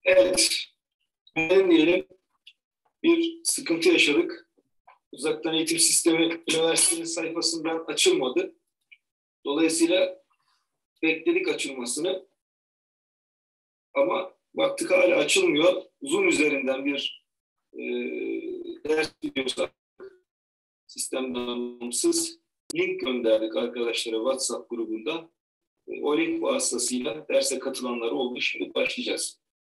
Evet, ben diyelim bir sıkıntı yaşadık. Uzaktan eğitim sistemi üniversitenin sayfasından açılmadı. Dolayısıyla bekledik açılmasını. Ama baktık hala açılmıyor. Zoom üzerinden bir ders videosu sistemden bağımsız link gönderdik arkadaşlara WhatsApp grubunda. O link vasıtasıyla derse katılanlar oldu. Şimdi başlayacağız.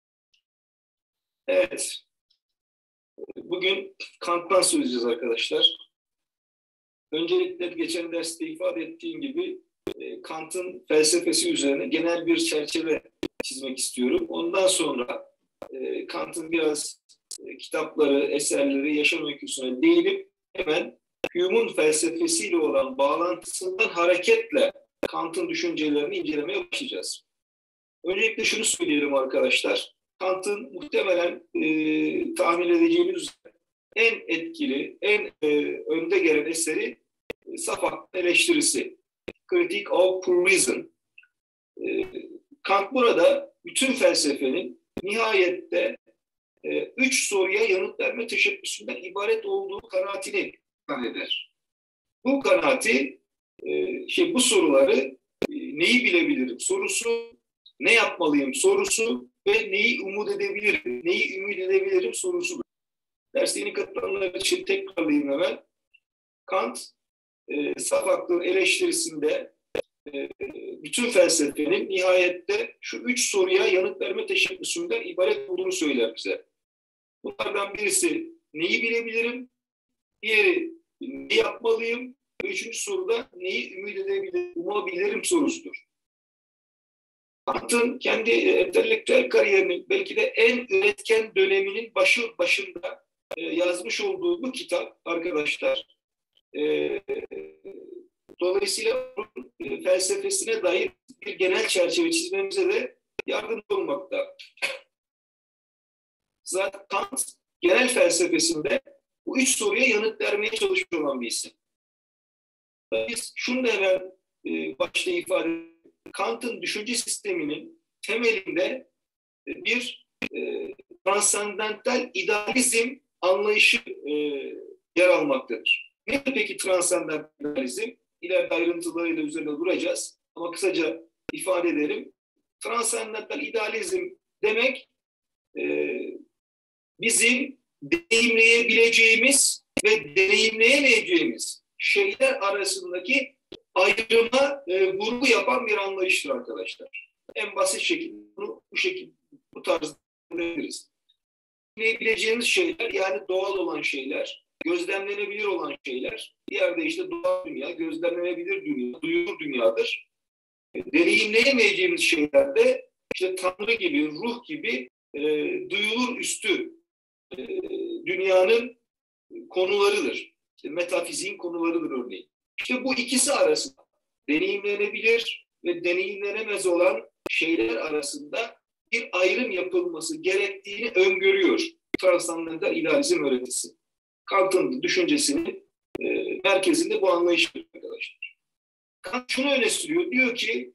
Evet. Bugün Kant'tan söyleyeceğiz arkadaşlar. Öncelikle geçen derste ifade ettiğim gibi Kant'ın felsefesi üzerine genel bir çerçeve çizmek istiyorum. Ondan sonra Kant'ın biraz kitapları, eserleri, yaşam öyküsüne değinip hemen Hume'un felsefesiyle olan bağlantısından hareketle Kant'ın düşüncelerini incelemeye başlayacağız. Öncelikle şunu söyleyelim arkadaşlar. Kant'ın muhtemelen tahmin edeceğiniz üzere en etkili, en önde gelen eseri saf aklı eleştirisi. Critique of Pure Reason. Kant burada bütün felsefenin nihayette 3 soruya yanıt verme teşebbüsünden ibaret olduğu kanaatini ifade eder. Bu kanaati, bu soruları neyi bilebilirim sorusu, ne yapmalıyım sorusu ve neyi umut edebilirim, neyi ümit edebilirim sorusudur. Derste yeni katılanlar için tekrarlayayım hemen. Kant, saf aklın eleştirisinde bütün felsefenin nihayette şu 3 soruya yanıt verme teşebbüsünden ibaret olduğunu söyler bize. Bunlardan birisi neyi bilebilirim, diğeri ne yapmalıyım, ve 3. soruda neyi ümit edebilirim, umabilirim sorusudur. Kant'ın kendi entelektüel kariyerinin belki de en üretken döneminin başında yazmış olduğu bu kitap arkadaşlar, dolayısıyla felsefesine dair bir genel çerçeve çizmemize de yardımcı olmakta. Zaten Kant genel felsefesinde bu 3 soruya yanıt vermeye çalışıyor olan bir isim. Biz şunu da hemen başta ifade edelim. Kant'ın düşünce sisteminin temelinde bir transandantal idealizm anlayışı yer almaktadır. Ne peki transandantal idealizm? İleride ayrıntılarıyla üzerine duracağız. Ama kısaca ifade edelim. Transandantal idealizm demek bizim deneyimleyebileceğimiz ve deneyimleyemeyeceğimiz şeyler arasındaki ayrıma vurgu yapan bir anlayıştır arkadaşlar. En basit şekilde bunu bu tarzda görebiliriz. Deneyimleyebileceğimiz şeyler, yani doğal olan şeyler, gözlemlenebilir olan şeyler, bir yerde işte doğal dünya, gözlemlenebilir dünya, duyulur dünyadır. Deneyimleyemeyeceğimiz şeyler de işte Tanrı gibi, ruh gibi duyulur üstü dünyanın konularıdır. İşte metafiziğin konularıdır örneğin. İşte bu ikisi arasında deneyimlenebilir ve deneyimlenemez olan şeyler arasında bir ayrım yapılması gerektiğini öngörüyor transandantal idealizm öğretisi. Kant'ın düşüncesinin merkezinde bu anlayış arkadaşlar. Kant şunu öne sürüyor. Diyor ki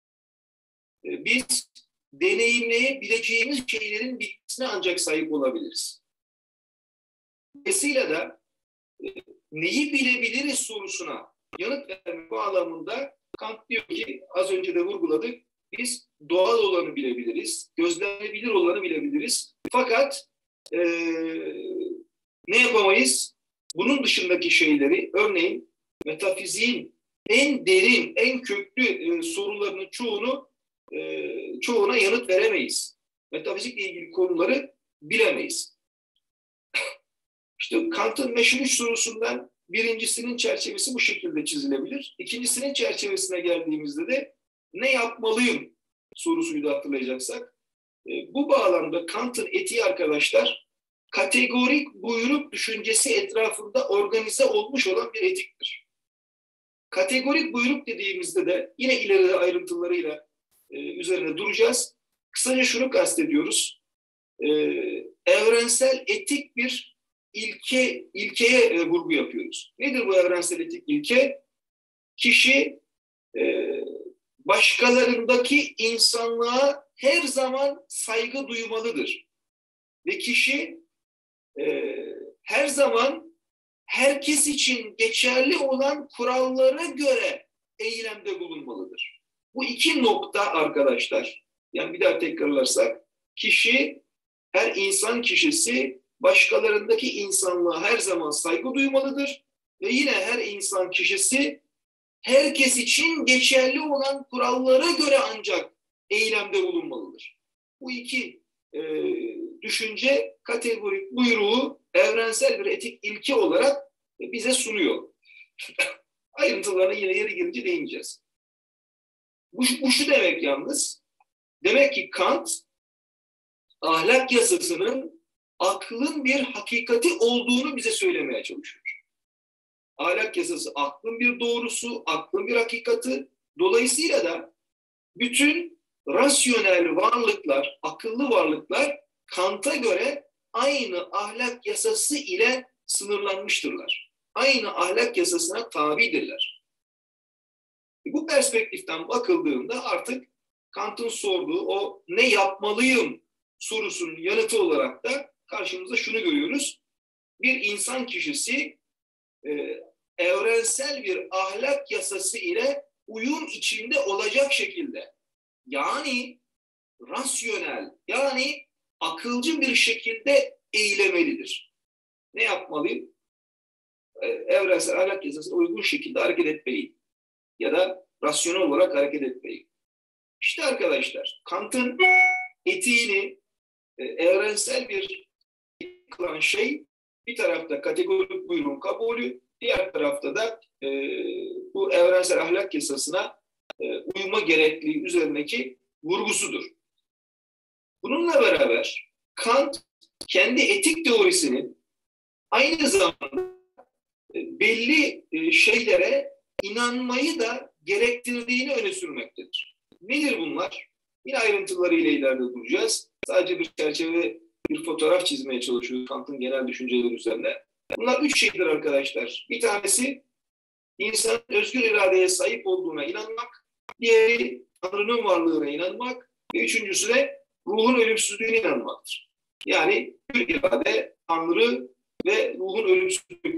biz deneyimleyebileceğimiz şeylerin bilgisine ancak sahip olabiliriz. Dolayısıyla da neyi bilebiliriz sorusuna yanıt verme bağlamında Kant diyor ki, az önce de vurguladık, biz doğal olanı bilebiliriz, gözlenebilir olanı bilebiliriz. Fakat ne yapamayız? Bunun dışındaki şeyleri, örneğin metafiziğin en derin, en köklü sorularının çoğuna yanıt veremeyiz. Metafizikle ilgili konuları bilemeyiz. İşte Kant'ın meşhur 3 sorusundan birincisinin çerçevesi bu şekilde çizilebilir. İkincisinin çerçevesine geldiğimizde de ne yapmalıyım sorusuydu hatırlayacaksak. Bu bağlamda Kant'ın etiği arkadaşlar, kategorik buyruk düşüncesi etrafında organize olmuş olan bir etiktir. Kategorik buyruk dediğimizde de yine ileride ayrıntılarıyla üzerine duracağız. Kısaca şunu kastediyoruz. Evrensel etik bir ilkeye vurgu yapıyoruz. Nedir bu evrensel etik ilke? Kişi başkalarındaki insanlığa her zaman saygı duymalıdır. Ve kişi her zaman herkes için geçerli olan kurallara göre eylemde bulunmalıdır. Bu iki nokta arkadaşlar, yani bir daha tekrarlarsak, her insan kişisi başkalarındaki insanlığa her zaman saygı duymalıdır ve yine her insan kişisi herkes için geçerli olan kurallara göre ancak eylemde bulunmalıdır. Bu iki düşünce kategorik buyruğu evrensel bir etik ilke olarak bize sunuyor. Ayrıntılarına yine yeri gelince değineceğiz. Bu şu demek yalnız, demek ki Kant ahlak yasasının aklın bir hakikati olduğunu bize söylemeye çalışıyor. Ahlak yasası aklın bir doğrusu, aklın bir hakikati. Dolayısıyla da bütün rasyonel varlıklar, akıllı varlıklar Kant'a göre aynı ahlak yasası ile sınırlanmıştırlar. Aynı ahlak yasasına tabidirler. Bu perspektiften bakıldığında artık Kant'ın sorduğu o ne yapmalıyım sorusunun yanıtı olarak da karşımızda şunu görüyoruz. Bir insan kişisi evrensel bir ahlak yasası ile uyum içinde olacak şekilde, yani rasyonel, yani akılcı bir şekilde eylemelidir. Ne yapmalıyım? Evrensel ahlak yasasına uygun şekilde hareket etmeliyim. Ya da rasyonel olarak hareket etmeliyim. İşte arkadaşlar, Kant'ın etiğini evrensel bir kılan şey, bir tarafta kategorik buyruğun kabulü, diğer tarafta da bu evrensel ahlak yasasına uyma gerekliliği üzerindeki vurgusudur. Bununla beraber Kant kendi etik teorisinin aynı zamanda belli şeylere inanmayı da gerektirdiğini öne sürmektedir. Nedir bunlar? Yine ayrıntılarıyla ileride duracağız. Sadece bir çerçeve, bir fotoğraf çizmeye çalışıyoruz Kant'ın genel düşünceleri üzerine. Bunlar üç şeydir arkadaşlar. Bir tanesi insanın özgür iradeye sahip olduğuna inanmak, diğeri Tanrı'nın varlığına inanmak ve üçüncüsü de ruhun ölümsüzlüğüne inanmaktır. Yani özgür irade, Tanrı ve ruhun ölümsüzlüğü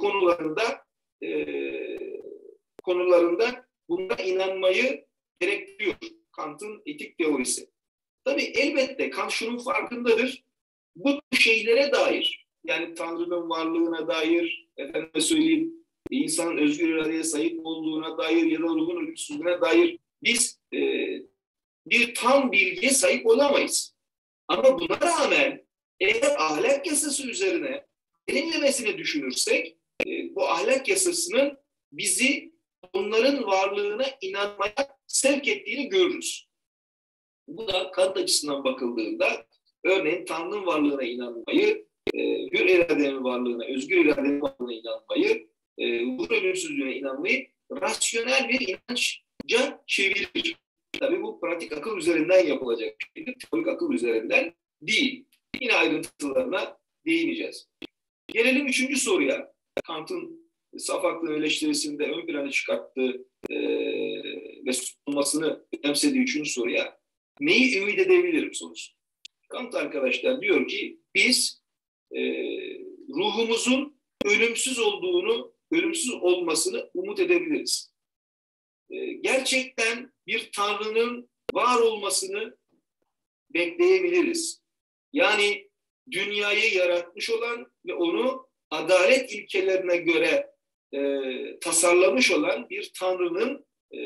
konularında buna inanmayı gerektiriyor Kant'ın etik teorisi. Tabii elbette Kant şunun farkındadır. Bu şeylere dair, yani Tanrı'nın varlığına dair, efendime söyleyeyim, insanın özgür iradeye sahip olduğuna dair ya da ruhun ölümsüzlüğüne dair biz bir tam bilgiye sahip olamayız. Ama buna rağmen eğer ahlak yasası üzerine derinlemesine düşünürsek, bu ahlak yasasının bizi onların varlığına inanmaya sevk ettiğini görürüz. Bu da Kant açısından bakıldığında örneğin Tanrı'nın varlığına inanmayı, hür iradenin varlığına, özgür iradenin varlığına inanmayı, ruhun ölümsüzlüğüne inanmayı rasyonel bir inançca çevirir. Tabii bu pratik akıl üzerinden yapılacak bir şeydir. Teorik akıl üzerinden değil. Yine ayrıntılarına değineceğiz. Gelelim üçüncü soruya. Kant'ın saf aklın eleştirisinde ön plana çıkarttığı ve sunmasını önemsediği üçüncü soruya. Neyi ümit edebilirim sorusu. Kant arkadaşlar diyor ki biz ruhumuzun ölümsüz olmasını umut edebiliriz. Gerçekten bir Tanrı'nın var olmasını bekleyebiliriz. Yani dünyayı yaratmış olan ve onu adalet ilkelerine göre tasarlamış olan bir Tanrı'nın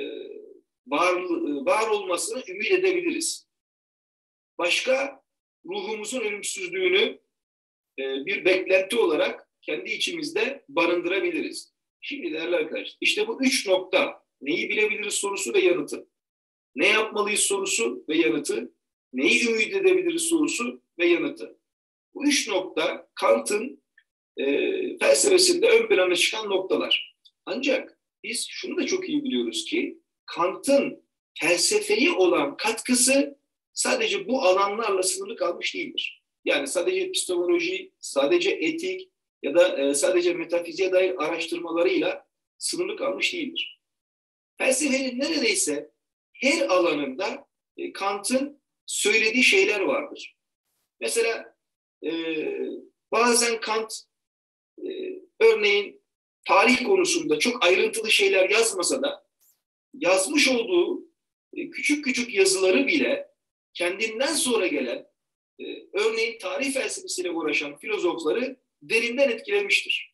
var olmasını ümit edebiliriz. Başka, ruhumuzun ölümsüzlüğünü bir beklenti olarak kendi içimizde barındırabiliriz. Şimdi değerli arkadaşlar, işte bu üç nokta, neyi bilebiliriz sorusu ve yanıtı, ne yapmalıyız sorusu ve yanıtı, neyi ümit edebiliriz sorusu ve yanıtı. Bu üç nokta Kant'ın felsefesinde ön plana çıkan noktalar. Ancak biz şunu da çok iyi biliyoruz ki Kant'ın felsefeye olan katkısı sadece bu alanlarla sınırlı kalmış değildir. Yani sadece epistemoloji, sadece etik ya da sadece metafiziğe dair araştırmalarıyla sınırlı kalmış değildir. Felsefenin neredeyse her alanında Kant'ın söylediği şeyler vardır. Mesela bazen Kant örneğin tarih konusunda çok ayrıntılı şeyler yazmasa da yazmış olduğu küçük küçük yazıları bile kendinden sonra gelen örneğin tarih felsefesiyle uğraşan filozofları derinden etkilemiştir.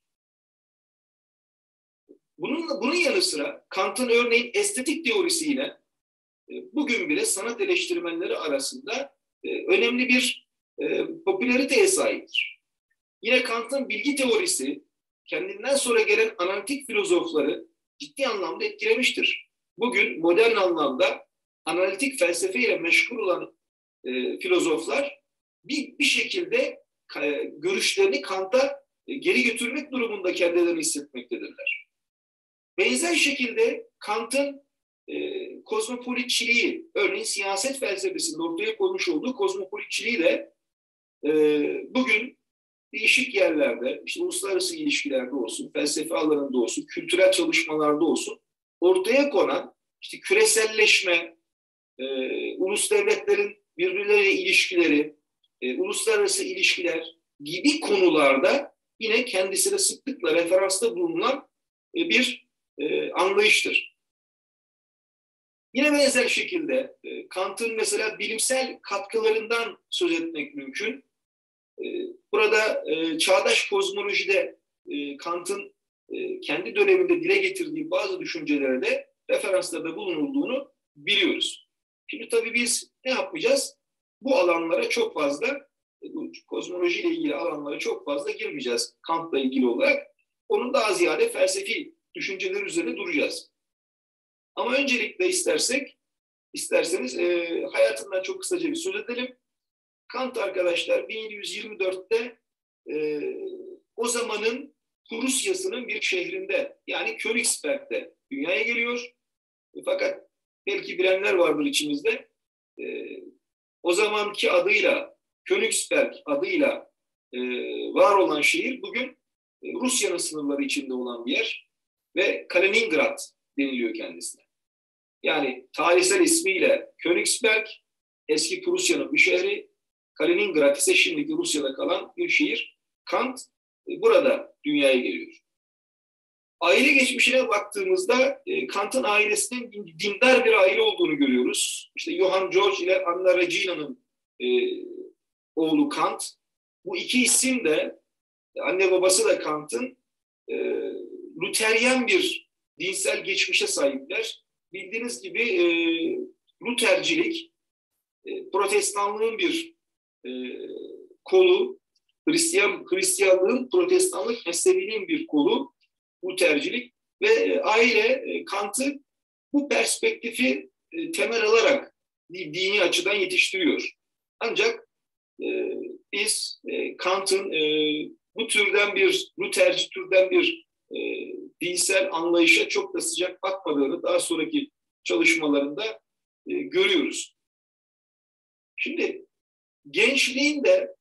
Bunun yanı sıra Kant'ın örneğin estetik teorisiyle bugün bile sanat eleştirmenleri arasında önemli bir popülariteye sahiptir. Yine Kant'ın bilgi teorisi kendinden sonra gelen analitik filozofları ciddi anlamda etkilemiştir. Bugün modern anlamda analitik felsefeyle meşgul olan filozoflar bir şekilde görüşlerini Kant'a geri götürmek durumunda kendilerini hissetmektedirler. Benzer şekilde Kant'ın kozmopolitçiliği, örneğin siyaset felsefesinde ortaya koymuş olduğu kozmopolitçiliği de bugün değişik yerlerde, işte uluslararası ilişkilerde olsun, felsefe alanında olsun, kültürel çalışmalarda olsun, ortaya konan işte küreselleşme, ulus devletlerin birbirleriyle ilişkileri, uluslararası ilişkiler gibi konularda yine kendisine sıklıkla referansta bulunan bir anlayıştır. Yine benzer şekilde Kant'ın mesela bilimsel katkılarından söz etmek mümkün. Burada çağdaş kozmolojide Kant'ın kendi döneminde dile getirdiği bazı düşüncelere de referanslarda bulunulduğunu biliyoruz. Şimdi tabii biz ne yapmayacağız? Bu alanlara çok fazla, kozmolojiyle ilgili alanlara çok fazla girmeyeceğiz Kant'la ilgili olarak. Onun daha ziyade felsefi düşünceler üzerine duracağız. Ama öncelikle isterseniz hayatından çok kısaca bir söz edelim. Kant arkadaşlar 1724'te o zamanın Prusya'sının bir şehrinde yani Königsberg'de dünyaya geliyor. Fakat belki bilenler vardır içimizde. O zamanki adıyla Königsberg adıyla var olan şehir bugün Rusya'nın sınırları içinde olan bir yer ve Kaliningrad deniliyor kendisine. Yani tarihsel ismiyle Königsberg, eski Prusya'nın bir şehri, Kaliningrad ise şimdiki Rusya'da kalan bir şehir. Kant burada dünyaya geliyor. Aile geçmişine baktığımızda Kant'ın ailesinin dindar bir aile olduğunu görüyoruz. İşte Johann George ile Anna Regina'nın oğlu Kant. Bu iki isim de anne babası da Kant'ın Luteryen bir dinsel geçmişe sahipler. Bildiğiniz gibi Lutercilik Protestanlığın bir kolu, Hristiyanlığın Protestanlık mezhebinin bir kolu Lutercilik ve aile Kant'ı bu perspektifi temel alarak dini açıdan yetiştiriyor. Ancak biz Kant'ın bu türden bir Luterci türden bir dinsel anlayışa çok da sıcak bakmadığını daha sonraki çalışmalarında görüyoruz. Şimdi gençliğinde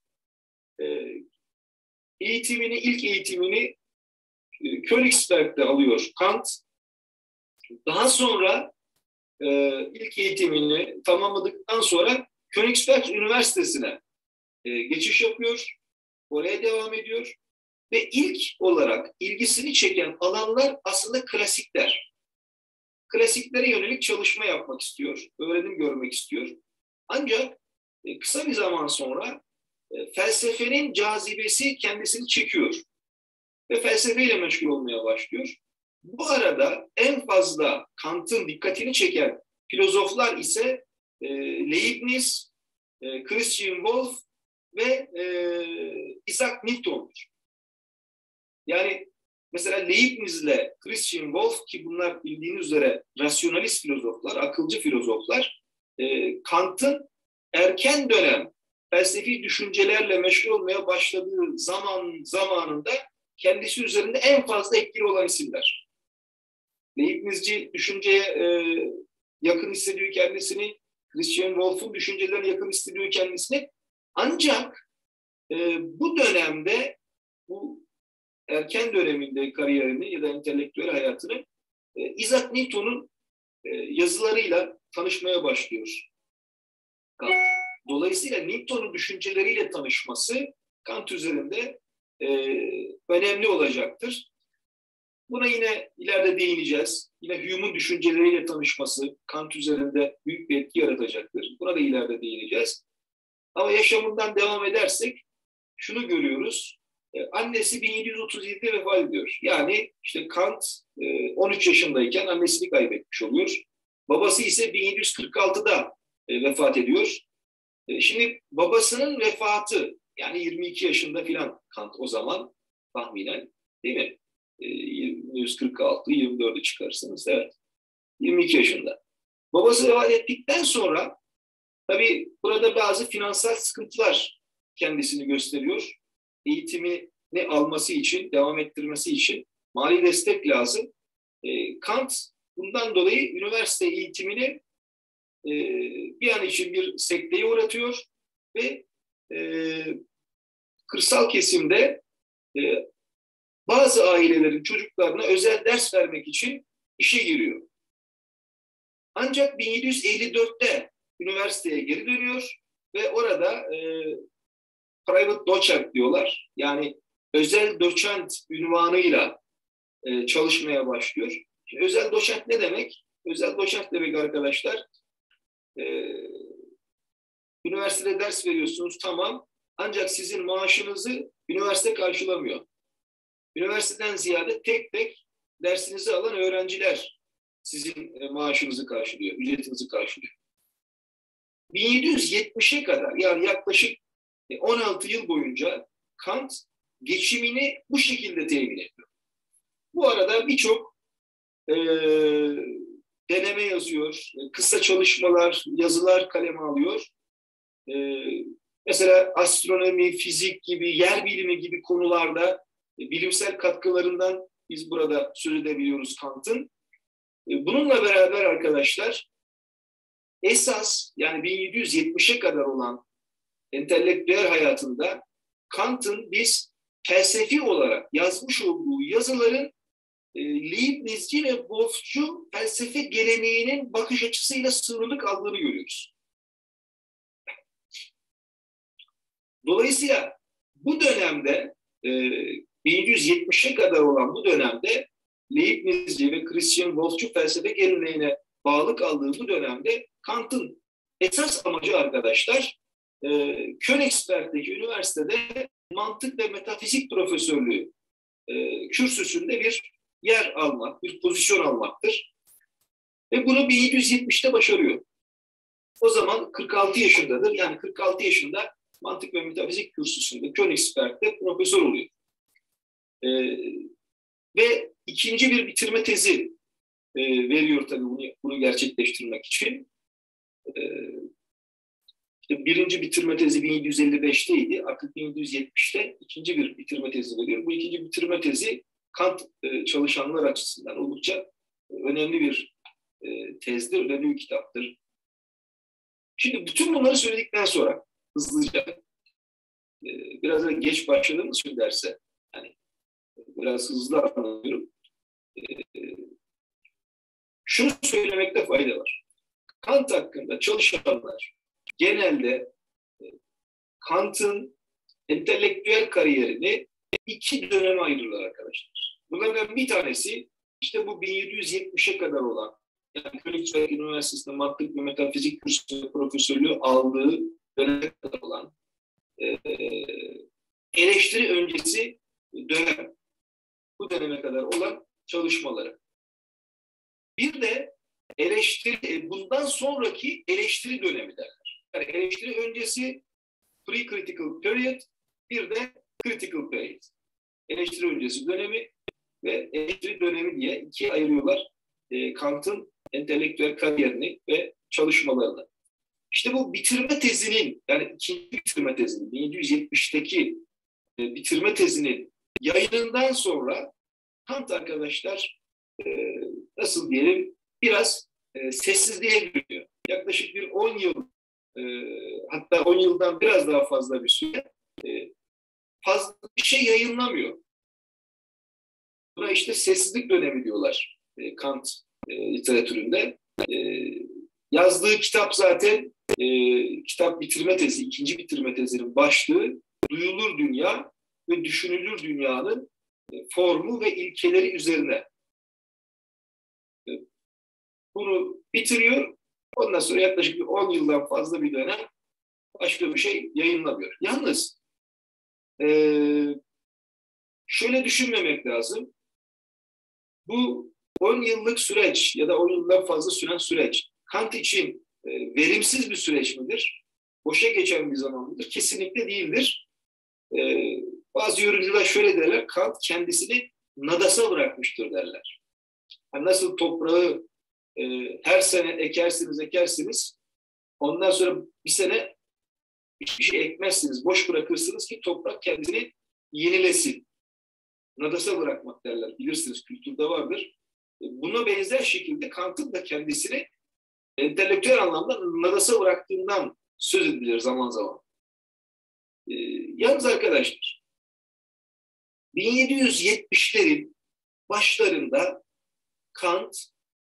ilk eğitimini Königsberg'de alıyor Kant. Daha sonra ilk eğitimini tamamladıktan sonra Königsberg Üniversitesi'ne geçiş yapıyor. Oraya devam ediyor. Ve ilk olarak ilgisini çeken alanlar aslında klasikler. Klasiklere yönelik çalışma yapmak istiyor, öğrenim görmek istiyor. Ancak kısa bir zaman sonra felsefenin cazibesi kendisini çekiyor. Ve felsefeyle meşgul olmaya başlıyor. Bu arada en fazla Kant'ın dikkatini çeken filozoflar ise Leibniz, Christian Wolff ve Isaac Newton'dur. Yani mesela Leibniz ile Christian Wolff ki bunlar bildiğiniz üzere rasyonalist filozoflar, akılcı filozoflar, Kant'ın erken dönem felsefi düşüncelerle meşgul olmaya başladığı zamanında kendisi üzerinde en fazla etkili olan isimler. Leibnizci düşünceye yakın hissediyor kendisini, Christian Wolff'un düşüncelerine yakın hissediyor kendisini. Ancak bu dönemde, bu erken döneminde kariyerini ya da entelektüel hayatını Isaac Newton'un yazılarıyla tanışmaya başlıyor Kant. Dolayısıyla Newton'un düşünceleriyle tanışması Kant üzerinde önemli olacaktır. Buna yine ileride değineceğiz. Yine Hume'un düşünceleriyle tanışması Kant üzerinde büyük bir etki yaratacaktır. Buna da ileride değineceğiz. Ama yaşamından devam edersek şunu görüyoruz. Annesi 1737'de vefat ediyor. Yani işte Kant 13 yaşındayken annesini kaybetmiş oluyor. Babası ise 1746'da vefat ediyor. Şimdi babasının vefatı, yani 22 yaşında filan Kant o zaman tahminen, değil mi? 146, 24'ü çıkarırsanız, evet. 22 yaşında. Babası vefat ettikten sonra tabii burada bazı finansal sıkıntılar kendisini gösteriyor. Eğitimini alması için, devam ettirmesi için mali destek lazım. Kant bundan dolayı üniversite eğitimini bir an için bir sekteye uğratıyor ve kırsal kesimde bazı ailelerin çocuklarına özel ders vermek için işe giriyor. Ancak 1754'te üniversiteye geri dönüyor ve orada private docent diyorlar. Yani özel doçent ünvanıyla çalışmaya başlıyor. Şimdi özel doçent ne demek? Özel doçent demek arkadaşlar, üniversitede ders veriyorsunuz, tamam, ancak sizin maaşınızı üniversite karşılamıyor. Üniversiteden ziyade tek tek dersinizi alan öğrenciler sizin maaşınızı karşılıyor, ücretinizi karşılıyor. 1770'e kadar, yani yaklaşık 16 yıl boyunca Kant geçimini bu şekilde temin ediyor. Bu arada birçok deneme yazıyor, kısa çalışmalar, yazılar kaleme alıyor. Mesela astronomi, fizik gibi, yer bilimi gibi konularda bilimsel katkılarından biz burada söz edebiliyoruz Kant'ın. Bununla beraber arkadaşlar, esas yani 1770'e kadar olan entelektüel hayatında Kant'ın biz felsefi olarak yazmış olduğu yazıların Leibnizci ve Wolff'cu felsefe geleneğinin bakış açısıyla sınırlı kaldığını görüyoruz. Dolayısıyla bu dönemde 1770'e kadar olan bu dönemde Leibnizci ve Christian Wolff'cu felsefe geleneğine bağlı kaldığı bu dönemde Kant'ın esas amacı arkadaşlar Königsberg'deki üniversitede mantık ve metafizik profesörlüğü kürsüsünde bir yer almak, bir pozisyon almaktır. Ve bunu 1770'te başarıyor. O zaman 46 yaşındadır. Yani 46 yaşında mantık ve metafizik kürsüsünde Königsberg'de profesör oluyor. Ve ikinci bir bitirme tezi veriyor tabii bunu gerçekleştirmek için. İşte birinci bitirme tezi 1755'teydi. Artık 1770'te ikinci bir bitirme tezi veriyor. Bu ikinci bitirme tezi Kant çalışanlar açısından oldukça önemli bir tezdir, önemli bir kitaptır. Şimdi bütün bunları söyledikten sonra hızlıca, biraz da geç başladığımız için derse, yani biraz hızlı anlatıyorum. Şunu söylemekte fayda var. Kant hakkında çalışanlar genelde Kant'ın entelektüel kariyerini iki döneme ayırırlar arkadaşlar. Bunlardan bir tanesi işte bu 1770'e kadar olan, yani Königsberg Üniversitesi'nde mantık ve metafizik kürsüsünde profesörlüğü aldığı döneme kadar olan eleştiri öncesi dönem, bu döneme kadar olan çalışmaları. Bir de eleştiri, bundan sonraki eleştiri dönemi derler. Yani eleştiri öncesi pre-critical period, bir de critical period. Eleştiri öncesi dönemi ve eleştiri dönemi diye ikiye ayırıyorlar Kant'ın entelektüel kariyerini ve çalışmalarını. İşte bu bitirme tezinin, yani ikinci bitirme tezinin, 1770'teki bitirme tezinin yayınından sonra Kant arkadaşlar nasıl diyelim biraz sessizliğe giriyor. Yaklaşık bir 10 yıl, hatta 10 yıldan biraz daha fazla bir süre fazla bir şey yayınlamıyor. Buna işte sessizlik dönemi diyorlar Kant literatüründe. Yazdığı kitap zaten kitap bitirme tezi, ikinci bitirme tezinin başlığı duyulur dünya ve düşünülür dünyanın formu ve ilkeleri üzerine. Bunu bitiriyor. Ondan sonra yaklaşık 10 yıldan fazla bir dönem başka bir şey yayınlamıyor. Yalnız şöyle düşünmemek lazım. Bu 10 yıllık süreç ya da 10 yıldan fazla süren süreç Kant için verimsiz bir süreç midir? Boşa geçen bir zaman mıdır? Kesinlikle değildir. Bazı yorumcular şöyle derler, Kant kendisini nadasa bırakmıştır derler. Yani nasıl toprağı her sene ekersiniz, ondan sonra bir sene hiçbir şey ekmezsiniz, boş bırakırsınız ki toprak kendini yenilesin. Nadasa bırakmak derler, bilirsiniz kültürde vardır. Buna benzer şekilde Kant'ın da kendisini entelektüel anlamda nadasa bıraktığından söz edilir zaman zaman. Yalnız arkadaşlar, 1770'lerin başlarında Kant,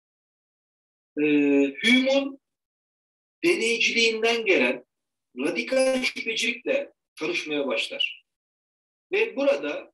Hume'un deneyciliğinden gelen radikal şüphecilikle tanışmaya başlar. Ve burada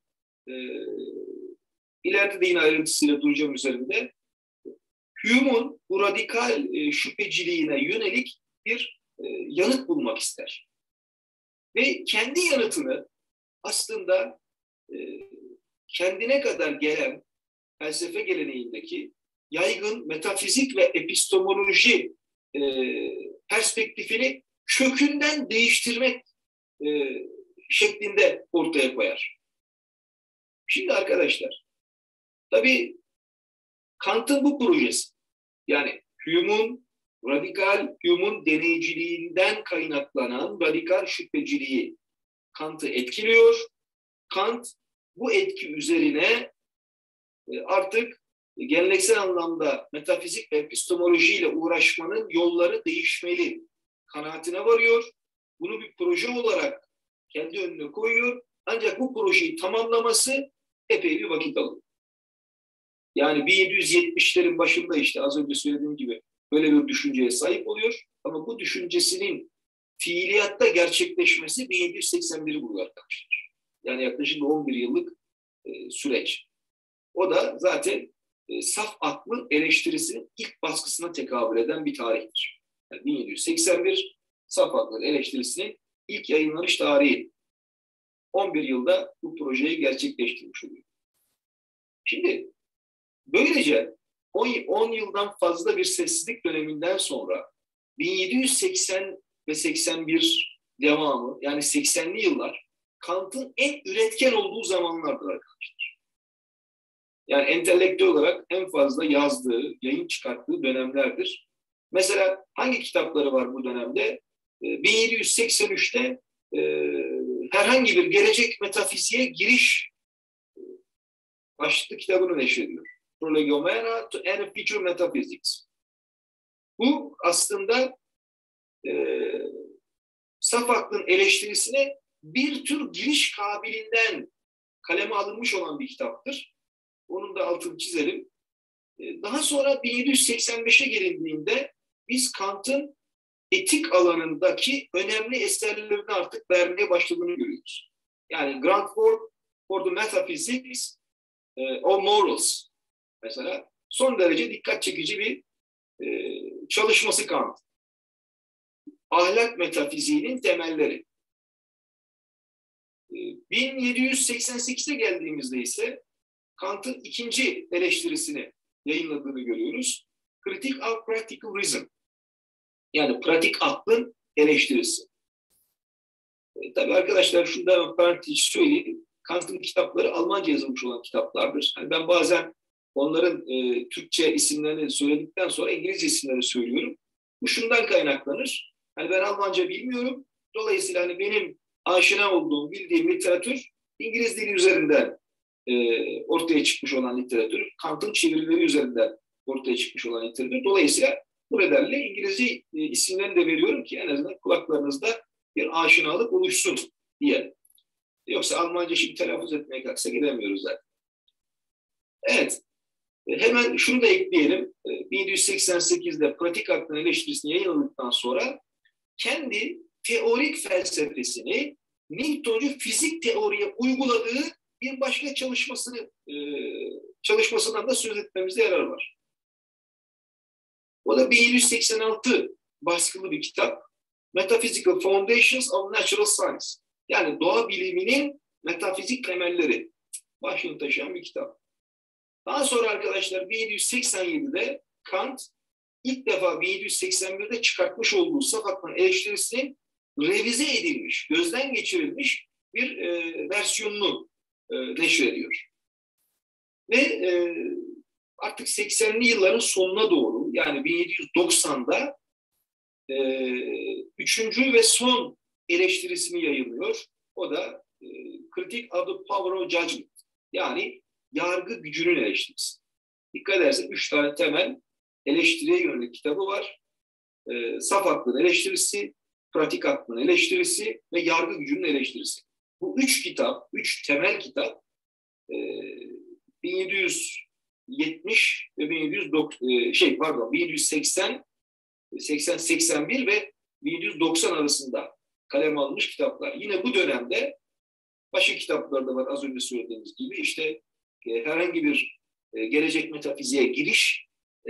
ileride de yine ayrıntısıyla duracağım üzerinde Hume'un bu radikal şüpheciliğine yönelik bir yanıt bulmak ister. Ve kendi yanıtını aslında kendine kadar gelen felsefe geleneğindeki yaygın metafizik ve epistemoloji perspektifini kökünden değiştirmek şeklinde ortaya koyar. Şimdi arkadaşlar, tabii Kant'ın bu projesi, yani Hume'un deneyciliğinden kaynaklanan radikal şüpheciliği Kant'ı etkiliyor. Kant bu etki üzerine artık geleneksel anlamda metafizik ve epistemolojiyle uğraşmanın yolları değişmeli kanaatine varıyor. Bunu bir proje olarak kendi önüne koyuyor. Ancak bu projeyi tamamlaması epey bir vakit alıyor. Yani 1770'lerin başında işte az önce söylediğim gibi böyle bir düşünceye sahip oluyor. Ama bu düşüncesinin fiiliyatta gerçekleşmesi 1781'i buluyor arkadaşlar. Yani yaklaşık 11 yıllık süreç. O da zaten saf aklın eleştirisinin ilk baskısına tekabül eden bir tarihtir. Yani 1781 saf aklın eleştirisinin ilk yayınlanış tarihi. 11 yılda bu projeyi gerçekleştirmiş oluyor. Şimdi böylece 10 yıldan fazla bir sessizlik döneminden sonra 1780 ve 81 devamı, yani 80'li yıllar Kant'ın en üretken olduğu zamanlardır arkadaşlar. Yani entelektüel olarak en fazla yazdığı, yayın çıkarttığı dönemlerdir. Mesela hangi kitapları var bu dönemde? 1783'te herhangi bir gelecek metafiziğe giriş başlıklı kitabını neşrediyor. Prolegomena to any future metaphysics. Bu aslında saf aklın eleştirisine bir tür giriş kabiliğinden kaleme alınmış olan bir kitaptır. Onun da altını çizelim. Daha sonra 1785'e gelindiğinde biz Kant'ın etik alanındaki önemli eserlerini artık vermeye başladığını görüyoruz. Yani Grant for the Metaphysics of Morals mesela son derece dikkat çekici bir çalışması Kant. Ahlak metafiziğinin temelleri. 1788'e geldiğimizde ise Kant'ın ikinci eleştirisini yayınladığını görüyoruz. Critique of Practical Reason. Yani pratik aklın eleştirisi. Tabii arkadaşlar şundan parantez söyleyeyim. Kant'ın kitapları Almanca yazılmış olan kitaplardır. Yani ben bazen onların Türkçe isimlerini söyledikten sonra İngilizce isimlerini söylüyorum. Bu şundan kaynaklanır. Yani ben Almanca bilmiyorum. Dolayısıyla hani benim aşina olduğum, bildiğim literatür İngiliz dili üzerinden ortaya çıkmış olan literatür, Kant'ın çevirileri üzerinden ortaya çıkmış olan literatür. Dolayısıyla bu nedenle İngilizce isimlerini de veriyorum ki en azından kulaklarınızda bir aşinalık oluşsun diye. Yoksa Almanca şimdi telaffuz etmeye kalksak edemiyoruz zaten. Evet. Hemen şunu da ekleyelim. 1788'de pratik aklın eleştirisini yayınladıktan sonra kendi teorik felsefesini Newtoncu fizik teoriye uyguladığı bir başka çalışmasından da söz etmemizde yarar var. O da 1786 baskılı bir kitap. Metaphysical Foundations of Natural Science. Yani doğa biliminin metafizik temelleri. Başlığını taşıyan bir kitap. Daha sonra arkadaşlar 1787'de Kant ilk defa 1781'de çıkartmış olduğu saf aklın eleştirisinin revize edilmiş, gözden geçirilmiş bir versiyonunu neşrediyor. Ve artık 80'li yılların sonuna doğru, yani 1790'da üçüncü ve son eleştirisini yayınlıyor. O da Critique of the Power of Judgment. Yani yargı gücünün eleştirisi. Dikkat ederseniz 3 tane temel eleştiriye yönelik kitabı var. Saf aklın eleştirisi, pratik aklın eleştirisi ve yargı gücünün eleştirisi. Bu 3 kitap, 3 temel kitap 1770 ve 1780, 81 ve 1790 arasında kaleme alınmış kitaplar. Yine bu dönemde başka kitaplar da var az önce söylediğimiz gibi. İşte herhangi bir gelecek metafiziğe giriş,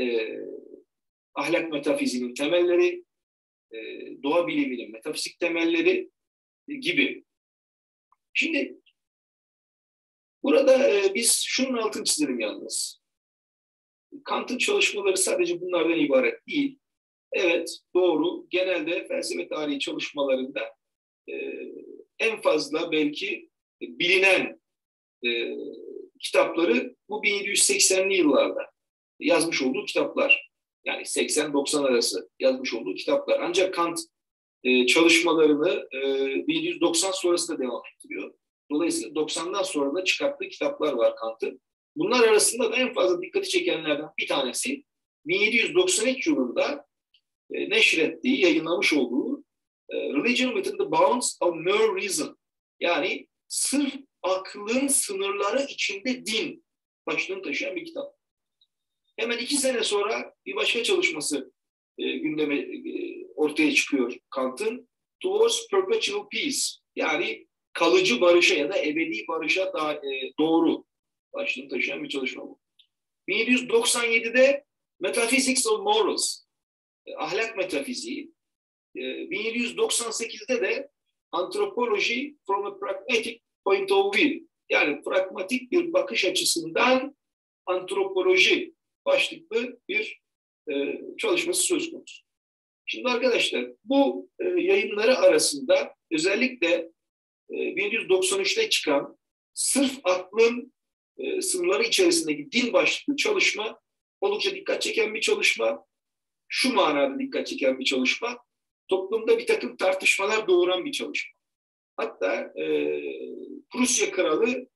ahlak metafiziğinin temelleri, doğa biliminin metafizik temelleri gibi. Şimdi burada biz şunun altını çizelim yalnız. Kant'ın çalışmaları sadece bunlardan ibaret değil. Evet, doğru. Genelde felsefe tarihi çalışmalarında en fazla belki bilinen kitapları bu 1780'li yıllarda yazmış olduğu kitaplar. Yani 80-90 arası yazmış olduğu kitaplar. Ancak Kant çalışmalarını 1790 sonrası da devam ettiriyor. Dolayısıyla 90'dan sonra da çıkarttığı kitaplar var Kant'ın. Bunlar arasında da en fazla dikkati çekenlerden bir tanesi 1793 yılında neşrettiği, yayınlamış olduğu Religion Within the Bounds of Mere Reason. Yani sırf aklın sınırları içinde din başlığını taşıyan bir kitap. Hemen 2 sene sonra bir başka çalışması gündeme ortaya çıkıyor Kant'ın. Towards Perpetual Peace. Yani kalıcı barışa ya da ebedi barışa doğru başlığını taşıyan bir çalışma bu. 1797'de Metaphysics of Morals, ahlak metafiziği. 1798'de de Anthropology from a Pragmatic Point of View. Yani pragmatik bir bakış açısından antropoloji başlıklı bir çalışması söz konusu. Şimdi arkadaşlar bu yayınları arasında özellikle 1793'te çıkan sırf aklın sınırları içerisindeki din başlıklı çalışma oldukça dikkat çeken bir çalışma. Şu manada dikkat çeken bir çalışma. Toplumda bir takım tartışmalar doğuran bir çalışma. Hatta Prusya Kralı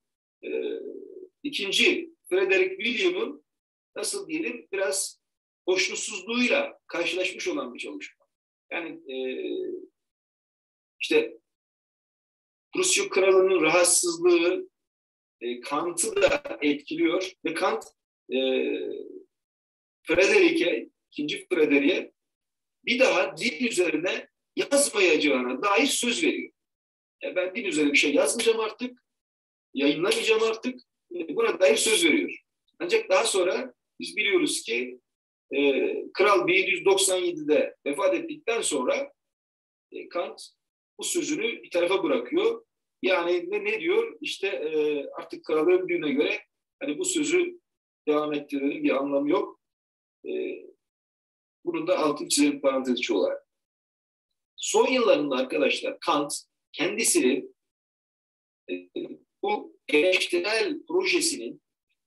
2. Frederick William'ın nasıl diyelim biraz hoşnutsuzluğuyla karşılaşmış olan bir çalışma. Yani işte Prusya Kralı'nın rahatsızlığı Kant'ı da etkiliyor ve Kant Frederick'e, 2. Frederick'e bir daha din üzerine yazmayacağına dair söz veriyor. Ben din üzerine bir şey yazmayacağım artık, yayınlamayacağım artık, buna dair söz veriyor. Ancak daha sonra biz biliyoruz ki Kral 1797'de vefat ettikten sonra Kant bu sözünü bir tarafa bırakıyor. Yani ne diyor? İşte artık kral öldüğüne göre hani bu sözü devam ettirmenin bir anlamı yok. Bunun da altını çizelim parantez içi olarak. Son yıllarında arkadaşlar Kant kendisini bu eleştirel projesinin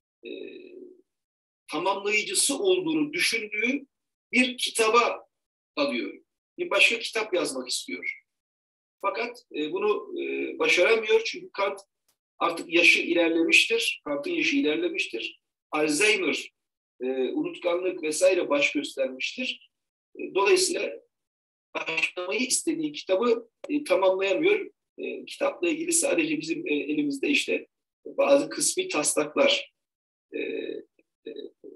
tamamlayıcısı olduğunu düşündüğü bir kitaba alıyor. Bir başka kitap yazmak istiyor. Fakat bunu başaramıyor çünkü Kant artık yaşı ilerlemiştir. Kant'ın yaşı ilerlemiştir. Alzheimer, unutkanlık vesaire baş göstermiştir. Dolayısıyla başlamayı istediği kitabı tamamlayamıyor. Kitapla ilgili sadece bizim elimizde işte bazı kısmi taslaklar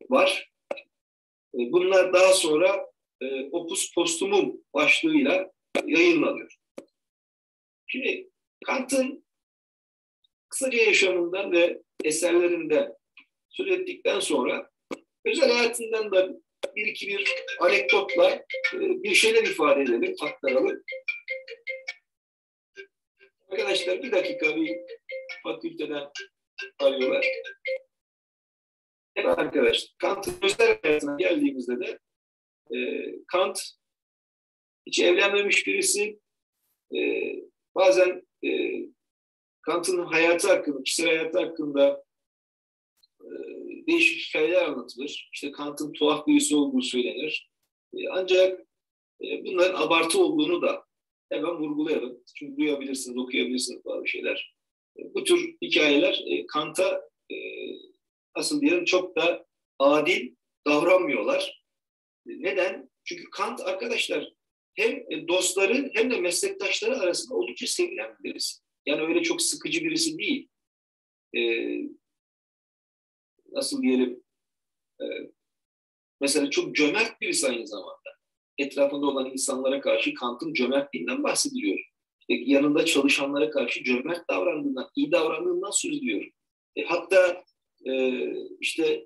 var. Bunlar daha sonra Opus Posthumum başlığıyla yayınlanıyor. Şimdi Kant'ın kısaca yaşamından ve eserlerinden söz ettikten sonra özel hayatından da bir anekdotla bir şeyler ifade edelim, aktaralım. Arkadaşlar bir dakika, bir fakülteden arıyorlar. Evet arkadaşlar, Kant'ın özel hayatına geldiğimizde de Kant hiç evlenmemiş birisi. Bazen Kant'ın hayatı hakkında, kişisel hayatı hakkında değişik hikayeler anlatılır. İşte Kant'ın tuhaf birisi olduğu söylenir. Ancak bunların abartı olduğunu da hemen vurgulayalım. Çünkü duyabilirsiniz, okuyabilirsiniz bazı şeyler. Bu tür hikayeler Kant'a nasıl diyelim çok da adil davranmıyorlar. Neden? Çünkü Kant arkadaşlar hem dostları hem de meslektaşları arasında oldukça sevilen birisi. Yani öyle çok sıkıcı birisi değil. Nasıl diyelim, mesela çok cömert birisi aynı zamanda. Etrafında olan insanlara karşı Kant'ın cömertliğinden bahsediliyor. Yanında çalışanlara karşı cömert davrandığından, iyi davrandığından söz ediyor. Hatta işte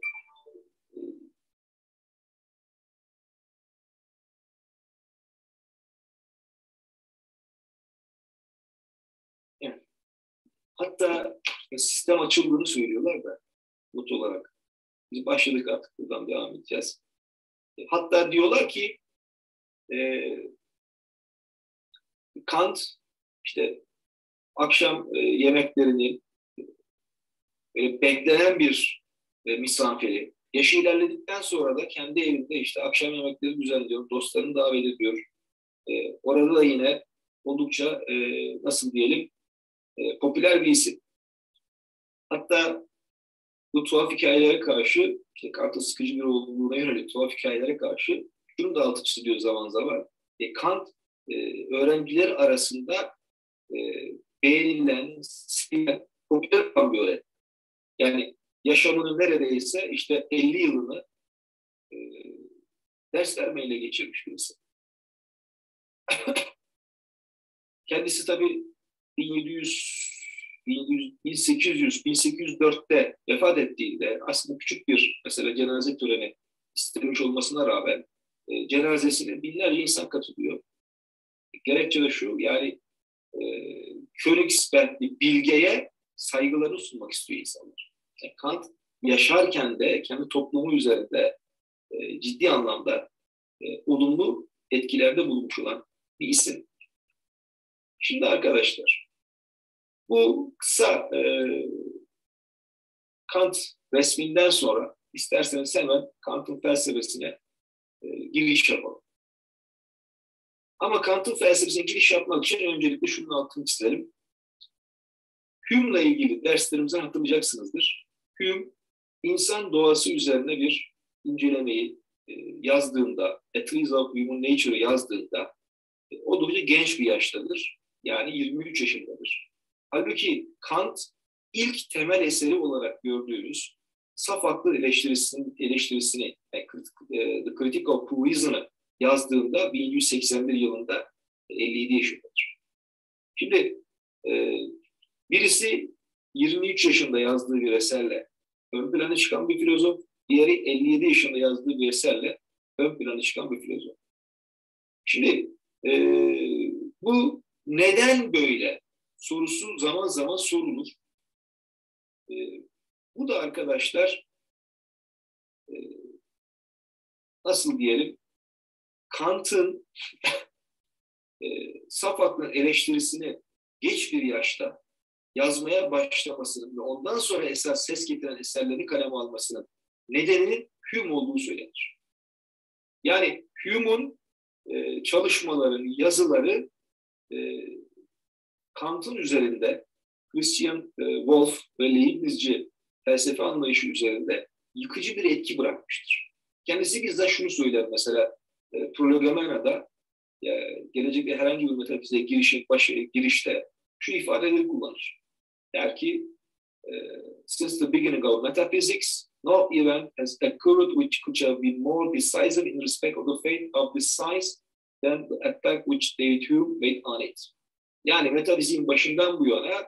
hatta sistem açıldığını söylüyorlar da not olarak. Biz başladık artık, buradan devam edeceğiz. Hatta diyorlar ki Kant işte akşam yemeklerini beklenen bir misafiri, yaşı ilerledikten sonra da kendi evinde işte akşam yemekleri düzenliyor, dostlarını davet ediyor. Orada da yine oldukça nasıl diyelim popüler bir isim. Hatta bu tuhaf hikayelere karşı, işte Kant'ın sıkıcı bir olduğuna yönelik tuhaf hikayelere karşı şunu da altı çiziyor zaman zaman. Kant öğrenciler arasında beğenilen, sevilen, popüler olan bir öğretmen. Yani yaşamının neredeyse işte 50 yılını ders vermeyle geçirmiş birisi. Kendisi tabii 1804'te vefat ettiğinde aslında küçük bir mesela cenaze töreni istemiş olmasına rağmen cenazesine binlerce insan katılıyor. Gerekçe de şu, yani Königsberg'li bilgeye saygılarını sunmak istiyor insanlar. Yani Kant yaşarken de kendi toplumu üzerinde ciddi anlamda olumlu etkilerde bulunmuş olan bir isim. Şimdi arkadaşlar, bu kısa Kant resminden sonra isterseniz hemen Kant'ın felsefesine giriş yapalım. Ama Kant'ın felsefesine giriş yapmak için öncelikle şunun altını çizelim. Hume'la ilgili derslerimizden hatırlayacaksınızdır. Hume, insan doğası üzerine bir incelemeyi yazdığında, A Treatise of Human Nature'ı yazdığında oldukça genç bir yaştadır. Yani 23 yaşındadır. Halbuki Kant ilk temel eseri olarak gördüğümüz saf aklı eleştirisini yani The Critique of Pure Reason'ı yazdığında 1181 yılında 57 yaşındadır. Şimdi birisi 23 yaşında yazdığı bir eserle ön plana çıkan bir filozof, diğeri 57 yaşında yazdığı bir eserle ön plana çıkan bir filozof. Şimdi bu neden böyle sorusu zaman zaman sorulur. Bu da arkadaşlar nasıl diyelim Kant'ın saf aklın eleştirisini geç bir yaşta yazmaya başlamasının ve ondan sonra esas ses getiren eserlerini kaleme almasının nedeninin Hume olduğu söylenir. Yani Hume'un çalışmaları, yazıları Kant'ın üzerinde Christian Wolff ve Leibnizci felsefe anlayışı üzerinde yıkıcı bir etki bırakmıştır. Kendisi bizzat şunu söyler mesela Prolegomena gelecekte herhangi bir metafiziğe girişte şu ifadeleri kullanır. Der ki since the beginning of metaphysics No event has occurred which could have been more decisive in respect of the fate of this science than the attack which David Hume made on it. Yani metafiziğin başından bu yana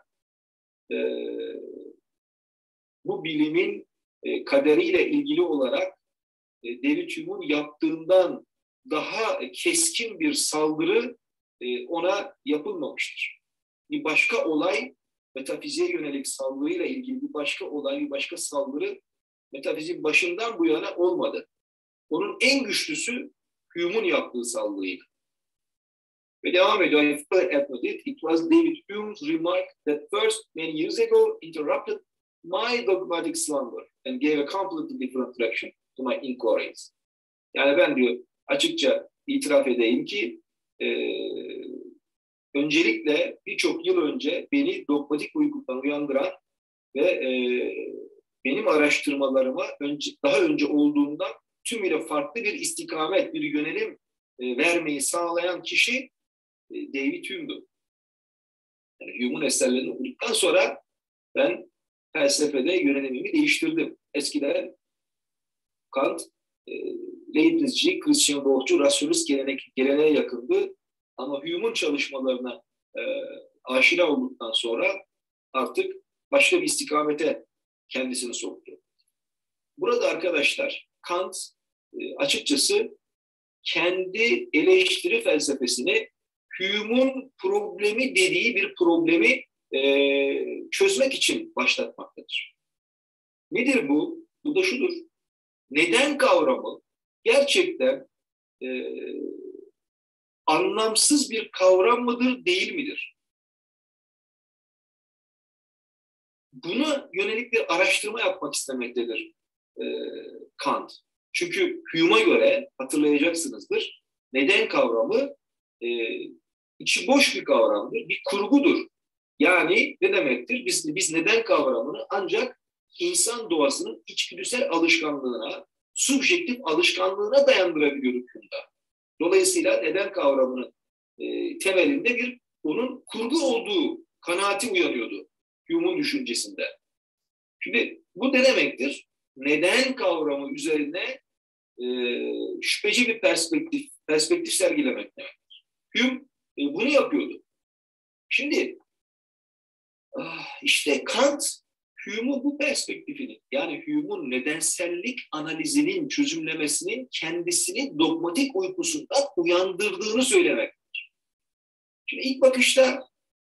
bu bilimin kaderiyle ilgili olarak David Hume'un yaptığından daha keskin bir saldırı ona yapılmamıştır. Bir başka olay, metafiziğe yönelik saldırıyla ilgili bir başka olay, bir başka saldırı metafiziğin başından bu yana olmadı. Onun en güçlüsü Hume'un yaptığı saldırıydı. Ve devam ediyor. I further admitted it was David Hume's remark that first many years ago interrupted my dogmatic slumber and gave a completely different direction to my inquiries. Yani ben diyor açıkça itiraf edeyim ki öncelikle birçok yıl önce beni dogmatik uykudan uyandıran ve benim araştırmalarıma daha önce olduğundan tümüyle farklı bir istikamet, bir yönelim vermeyi sağlayan kişi David Hume'du. Yani Hume'un eserlerini okuduktan sonra ben felsefede yönelimimi değiştirdim. Eskiden Kant, Leibnizci, Christian Wolff'cu, rasyonist geleneğe yakındı. Ama Hume'un çalışmalarına aşina olduktan sonra artık başka bir istikamete kendisini soktu. Burada arkadaşlar Kant açıkçası kendi eleştiri felsefesini Hume'un problemi dediği bir problemi çözmek için başlatmaktadır. Nedir bu? Bu da şudur. Neden kavramı gerçekten anlamsız bir kavram mıdır, değil midir? Buna yönelik bir araştırma yapmak istemektedir Kant. Çünkü Hume'a göre hatırlayacaksınızdır, neden kavramı içi boş bir kavramdır, bir kurgudur. Yani ne demektir? Biz neden kavramını ancak insan doğasının içgüdüsel alışkanlığına, subjektif alışkanlığına dayandırabiliyorduk Hume'da. Dolayısıyla neden kavramının temelinde onun kurgu olduğu kanaati uyanıyordu Hume'un düşüncesinde. Şimdi bu ne demektir? Neden kavramı üzerine şüpheci bir perspektif sergilemek demektir. Hume bunu yapıyordu. Şimdi işte Kant Hume'un bu perspektifini, yani Hume'un nedensellik analizinin çözümlemesinin kendisini dogmatik uykusundan uyandırdığını söylemektir. Şimdi ilk bakışta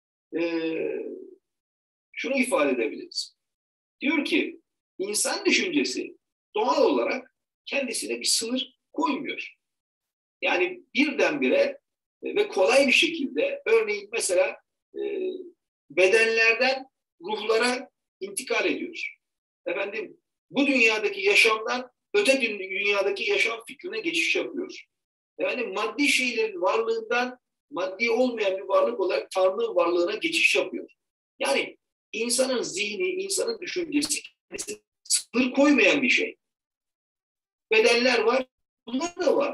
şunu ifade edebiliriz. Diyor ki insan düşüncesi doğal olarak kendisine bir sınır koymuyor. Yani birdenbire ve kolay bir şekilde örneğin mesela bedenlerden ruhlara intikal ediyor. Efendim bu dünyadaki yaşamdan öte dünyadaki yaşam fikrine geçiş yapıyor. Yani maddi şeylerin varlığından maddi olmayan bir varlık olarak Tanrı varlığına geçiş yapıyor. Yani insanın zihni, insanın düşüncesi kendisine sınır koymayan bir şey. Bedenler var, bunlar da var.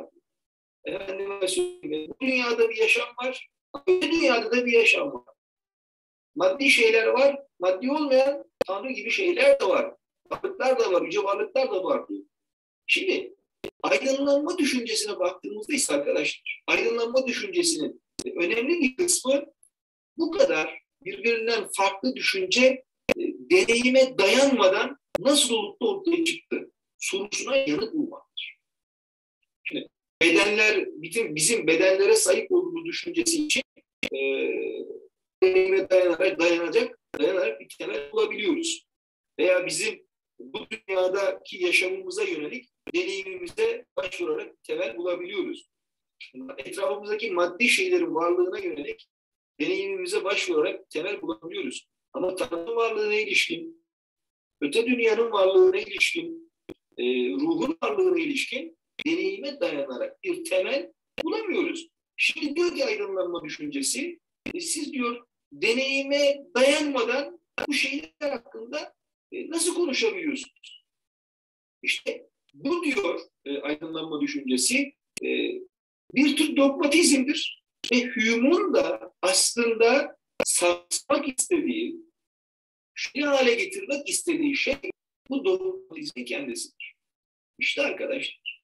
Bu dünyada bir yaşam var, öte dünyada da bir yaşam var. Maddi şeyler var, maddi olmayan Tanrı gibi şeyler de var. Varlıklar da var, yüce varlıklar da var diyor. Şimdi aydınlanma düşüncesine baktığımızda ise arkadaşlar, aydınlanma düşüncesinin önemli bir kısmı bu kadar birbirinden farklı düşünce deneyime dayanmadan nasıl olup da ortaya çıktı sorusuna yanıt bulmaktır. Şimdi bedenler, bizim bedenlere sahip olduğumuz düşüncesi için deneyime dayanarak bir temel bulabiliyoruz. Veya bizim bu dünyadaki yaşamımıza yönelik deneyimimize başvurarak temel bulabiliyoruz. Etrafımızdaki maddi şeylerin varlığına yönelik deneyimimize başvurarak temel bulabiliyoruz. Ama Tanrı varlığına ilişkin, öte dünyanın varlığına ilişkin, ruhun varlığına ilişkin deneyime dayanarak bir temel bulamıyoruz. Şimdi diyor ki aydınlanma düşüncesi, siz diyor deneyime dayanmadan bu şeyler hakkında nasıl konuşabiliyorsunuz? İşte bu diyor aydınlanma düşüncesi bir tür dogmatizmdir. Ve Hume'un da aslında sarsmak istediği, şu hale getirmek istediği şey Bu dogmatizmin kendisidir. İşte arkadaşlar,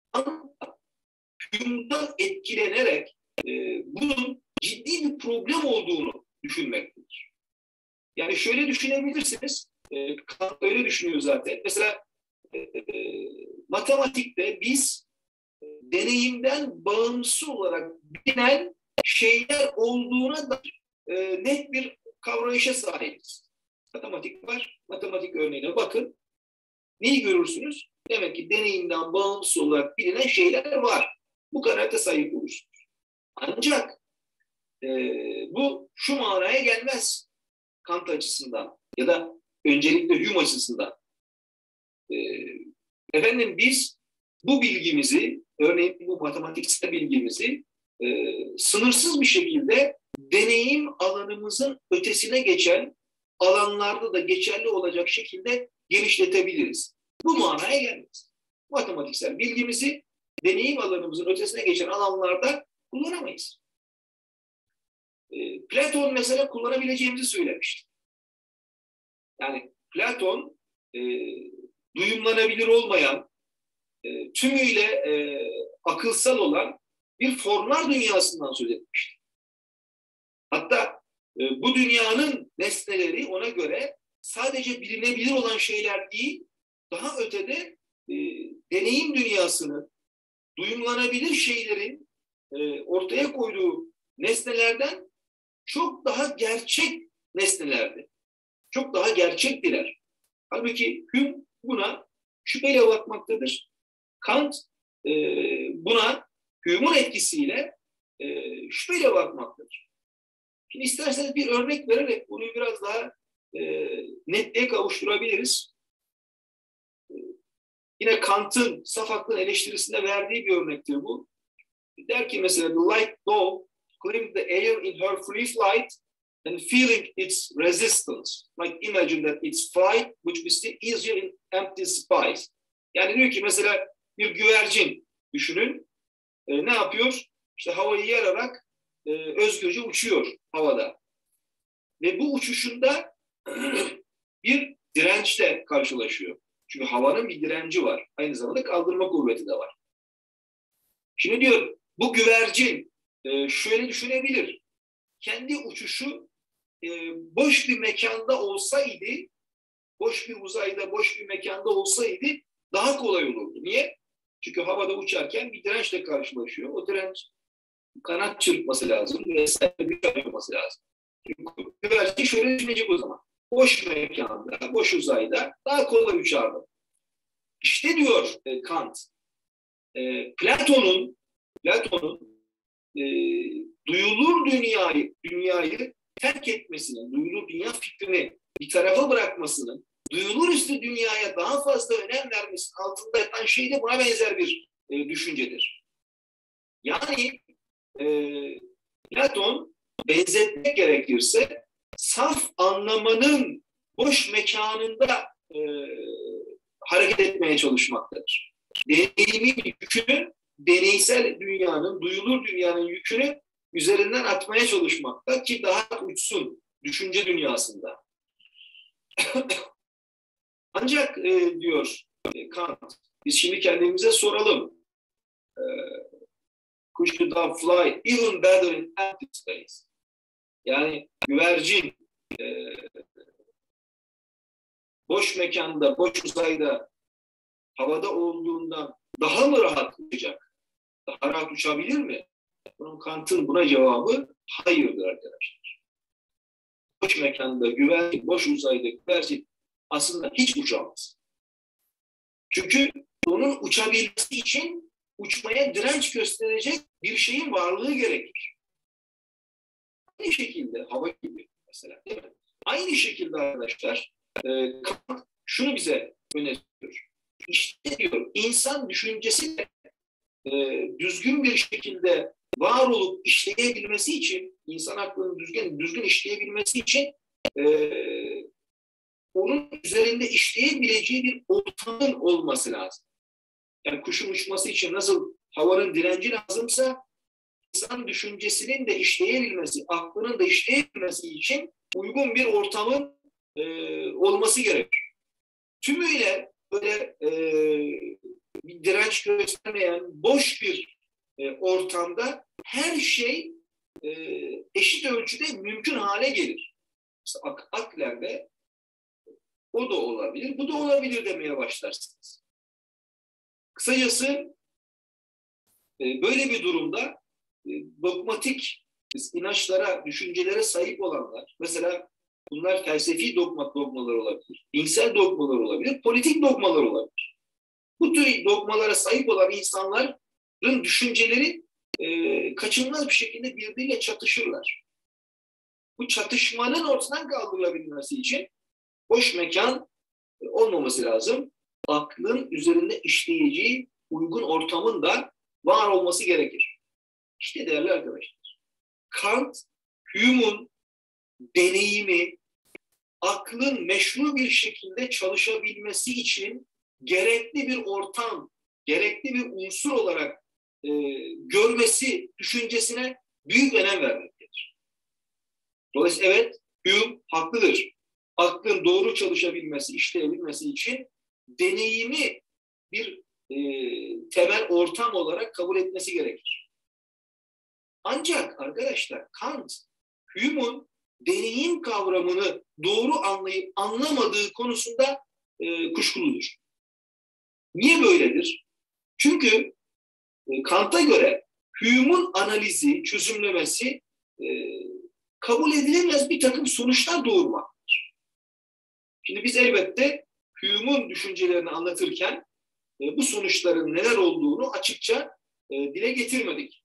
Hume'dan etkilenerek bunun ciddi bir problem olduğunu düşünmektedir. Yani şöyle düşünebilirsiniz, Kant öyle düşünüyor zaten. Mesela matematikte biz deneyimden bağımsız olarak bilinen şeyler olduğuna da net bir kavrayışa sahibiz. Matematik var, matematik örneğine bakın. Neyi görürsünüz? Demek ki deneyimden bağımsız olarak bilinen şeyler var. Bu kanaate sahip olursunuz. Ancak bu şu manaya gelmez Kant açısından ya da öncelikle Hume açısından. Efendim biz bu bilgimizi, örneğin bu matematiksel bilgimizi sınırsız bir şekilde deneyim alanımızın ötesine geçen alanlarda da geçerli olacak şekilde genişletebiliriz. Bu manaya gelmez. Matematiksel bilgimizi deneyim alanımızın ötesine geçen alanlarda kullanamayız. Platon mesela kullanabileceğimizi söylemişti. Yani Platon duyumlanabilir olmayan, tümüyle akılsal olan bir formlar dünyasından söz etmişti. Hatta bu dünyanın nesneleri ona göre sadece bilinebilir olan şeyler değil, daha ötede deneyim dünyasının, duyumlanabilir şeylerin ortaya koyduğu nesnelerden çok daha gerçek nesnelerdi. Çok daha gerçektiler. Halbuki Hume buna şüpheyle bakmaktadır. Kant buna Hume'un etkisiyle şüpheyle bakmaktadır. Şimdi isterseniz bir örnek vererek bunu biraz daha netliğe kavuşturabiliriz. Yine Kant'ın saf aklın eleştirisinde verdiği bir örnektir bu. Der ki mesela, the light dove claimed the air in her free flight and feeling its resistance. Like imagine that its flight which be still easier in empty space. Yani diyor ki mesela bir güvercin düşünün. Ne yapıyor? İşte havayı yararak özgürce uçuyor havada. Ve bu uçuşunda bir dirençle karşılaşıyor. Çünkü havanın bir direnci var. Aynı zamanda kaldırma kuvveti de var. Şimdi diyor bu güvercin şöyle düşünebilir. Kendi uçuşu boş bir mekanda olsaydı, boş bir uzayda, boş bir mekanda olsaydı daha kolay olurdu. Niye? Çünkü havada uçarken bir dirençle karşılaşıyor. O direnç kanat çırpması lazım vesaire güç yapması lazım. Güvercin şöyle düşünecek o zaman. Boş mekanda, boş uzayda daha kolay uçardı. İşte diyor Kant, Platon'un duyulur dünyayı terk etmesinin, duyulur dünya fikrini bir tarafa bırakmasının, duyulur üstü dünyaya daha fazla önem vermesinin altında yatan şey de buna benzer bir düşüncedir. Yani Platon benzetmek gerekirse saf anlamanın boş mekanında hareket etmeye çalışmaktadır. Deneyimin yükünü, deneysel dünyanın, duyulur dünyanın yükünü üzerinden atmaya çalışmakta ki daha uçsun düşünce dünyasında. Ancak diyor Kant, biz şimdi kendimize soralım. Could you dove fly even better in empty space? Yani güvercin boş mekanda, boş uzayda, havada olduğundan daha mı rahat uçacak? Daha rahat uçabilir mi? Bunun Kant'ın buna cevabı hayırdır arkadaşlar. Boş mekanda güvercin, boş uzayda güvercin aslında hiç uçamaz. Çünkü onun uçabilmesi için uçmaya direnç gösterecek bir şeyin varlığı gerekir. Aynı şekilde hava gibi mesela, değil mi? Aynı şekilde arkadaşlar Kant şunu bize öneriyor. İşte diyor insan düşüncesi düzgün bir şekilde var olup işleyebilmesi için, insan aklının düzgün işleyebilmesi için onun üzerinde işleyebileceği bir ortamın olması lazım. Yani kuşun uçması için nasıl havanın direnci lazımsa insan düşüncesinin de işleyebilmesi, aklının da işleyebilmesi için uygun bir ortamın olması gerekir. tümüyle böyle bir direnç göstermeyen boş bir ortamda her şey eşit ölçüde mümkün hale gelir. İşte aklen de o da olabilir, bu da olabilir demeye başlarsınız. Kısacası böyle bir durumda dogmatik inançlara, düşüncelere sahip olanlar, mesela bunlar felsefi dogmalar olabilir, dinsel dogmalar olabilir, politik dogmalar olabilir. Bu tür dogmalara sahip olan insanların düşünceleri kaçınılmaz bir şekilde birbiriyle çatışırlar. Bu çatışmanın ortadan kaldırılabilmesi için boş mekan olmaması lazım. Aklın üzerinde işleyeceği uygun ortamın da var olması gerekir. İşte değerli arkadaşlar, Kant, Hume'un deneyimi, aklın meşru bir şekilde çalışabilmesi için gerekli bir ortam, gerekli bir unsur olarak görmesi düşüncesine büyük önem vermektedir. Dolayısıyla evet, Hume haklıdır. Aklın doğru çalışabilmesi, işleyebilmesi için deneyimi bir temel ortam olarak kabul etmesi gerekir. Ancak arkadaşlar Kant, Hume'un deneyim kavramını doğru anlayıp anlamadığı konusunda kuşkuludur. Niye böyledir? Çünkü Kant'a göre Hume'un analizi, çözümlemesi kabul edilemez bir takım sonuçlar doğurmaktadır. Şimdi biz elbette Hume'un düşüncelerini anlatırken bu sonuçların neler olduğunu açıkça dile getirmedik.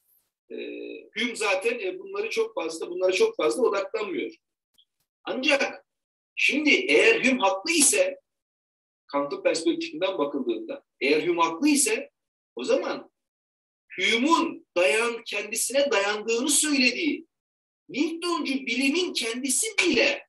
Hume zaten bunlara çok fazla odaklanmıyor. Ancak şimdi eğer Hume haklı ise, Kant'ın perspektifinden bakıldığında, eğer Hume haklı ise o zaman Hume'un kendisine dayandığını söylediği Newtoncu bilimin kendisi bile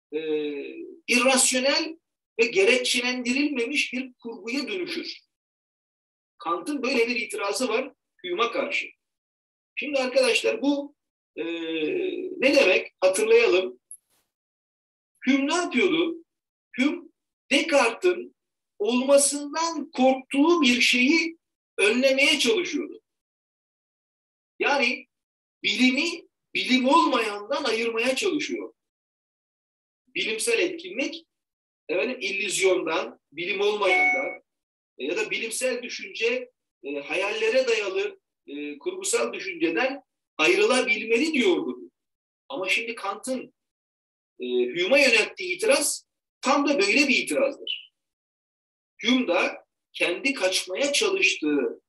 irrasyonel ve gerekçelendirilmemiş bir kurguya dönüşür. Kant'ın böyle bir itirazı var Hume'a karşı. Şimdi arkadaşlar bu ne demek? Hatırlayalım. Hume ne yapıyordu? Hume, Descartes'in olmasından korktuğu bir şeyi önlemeye çalışıyordu. Yani bilimi bilim olmayandan ayırmaya çalışıyor. Bilimsel etkinlik, illüzyondan, bilim olmayandan ya da bilimsel düşünce hayallere dayalı kurgusal düşünceden ayrılabilmeli diyordu. Ama şimdi Kant'ın Hume'a yönelttiği itiraz tam da böyle bir itirazdır. Hume da kendi kaçmaya çalıştığı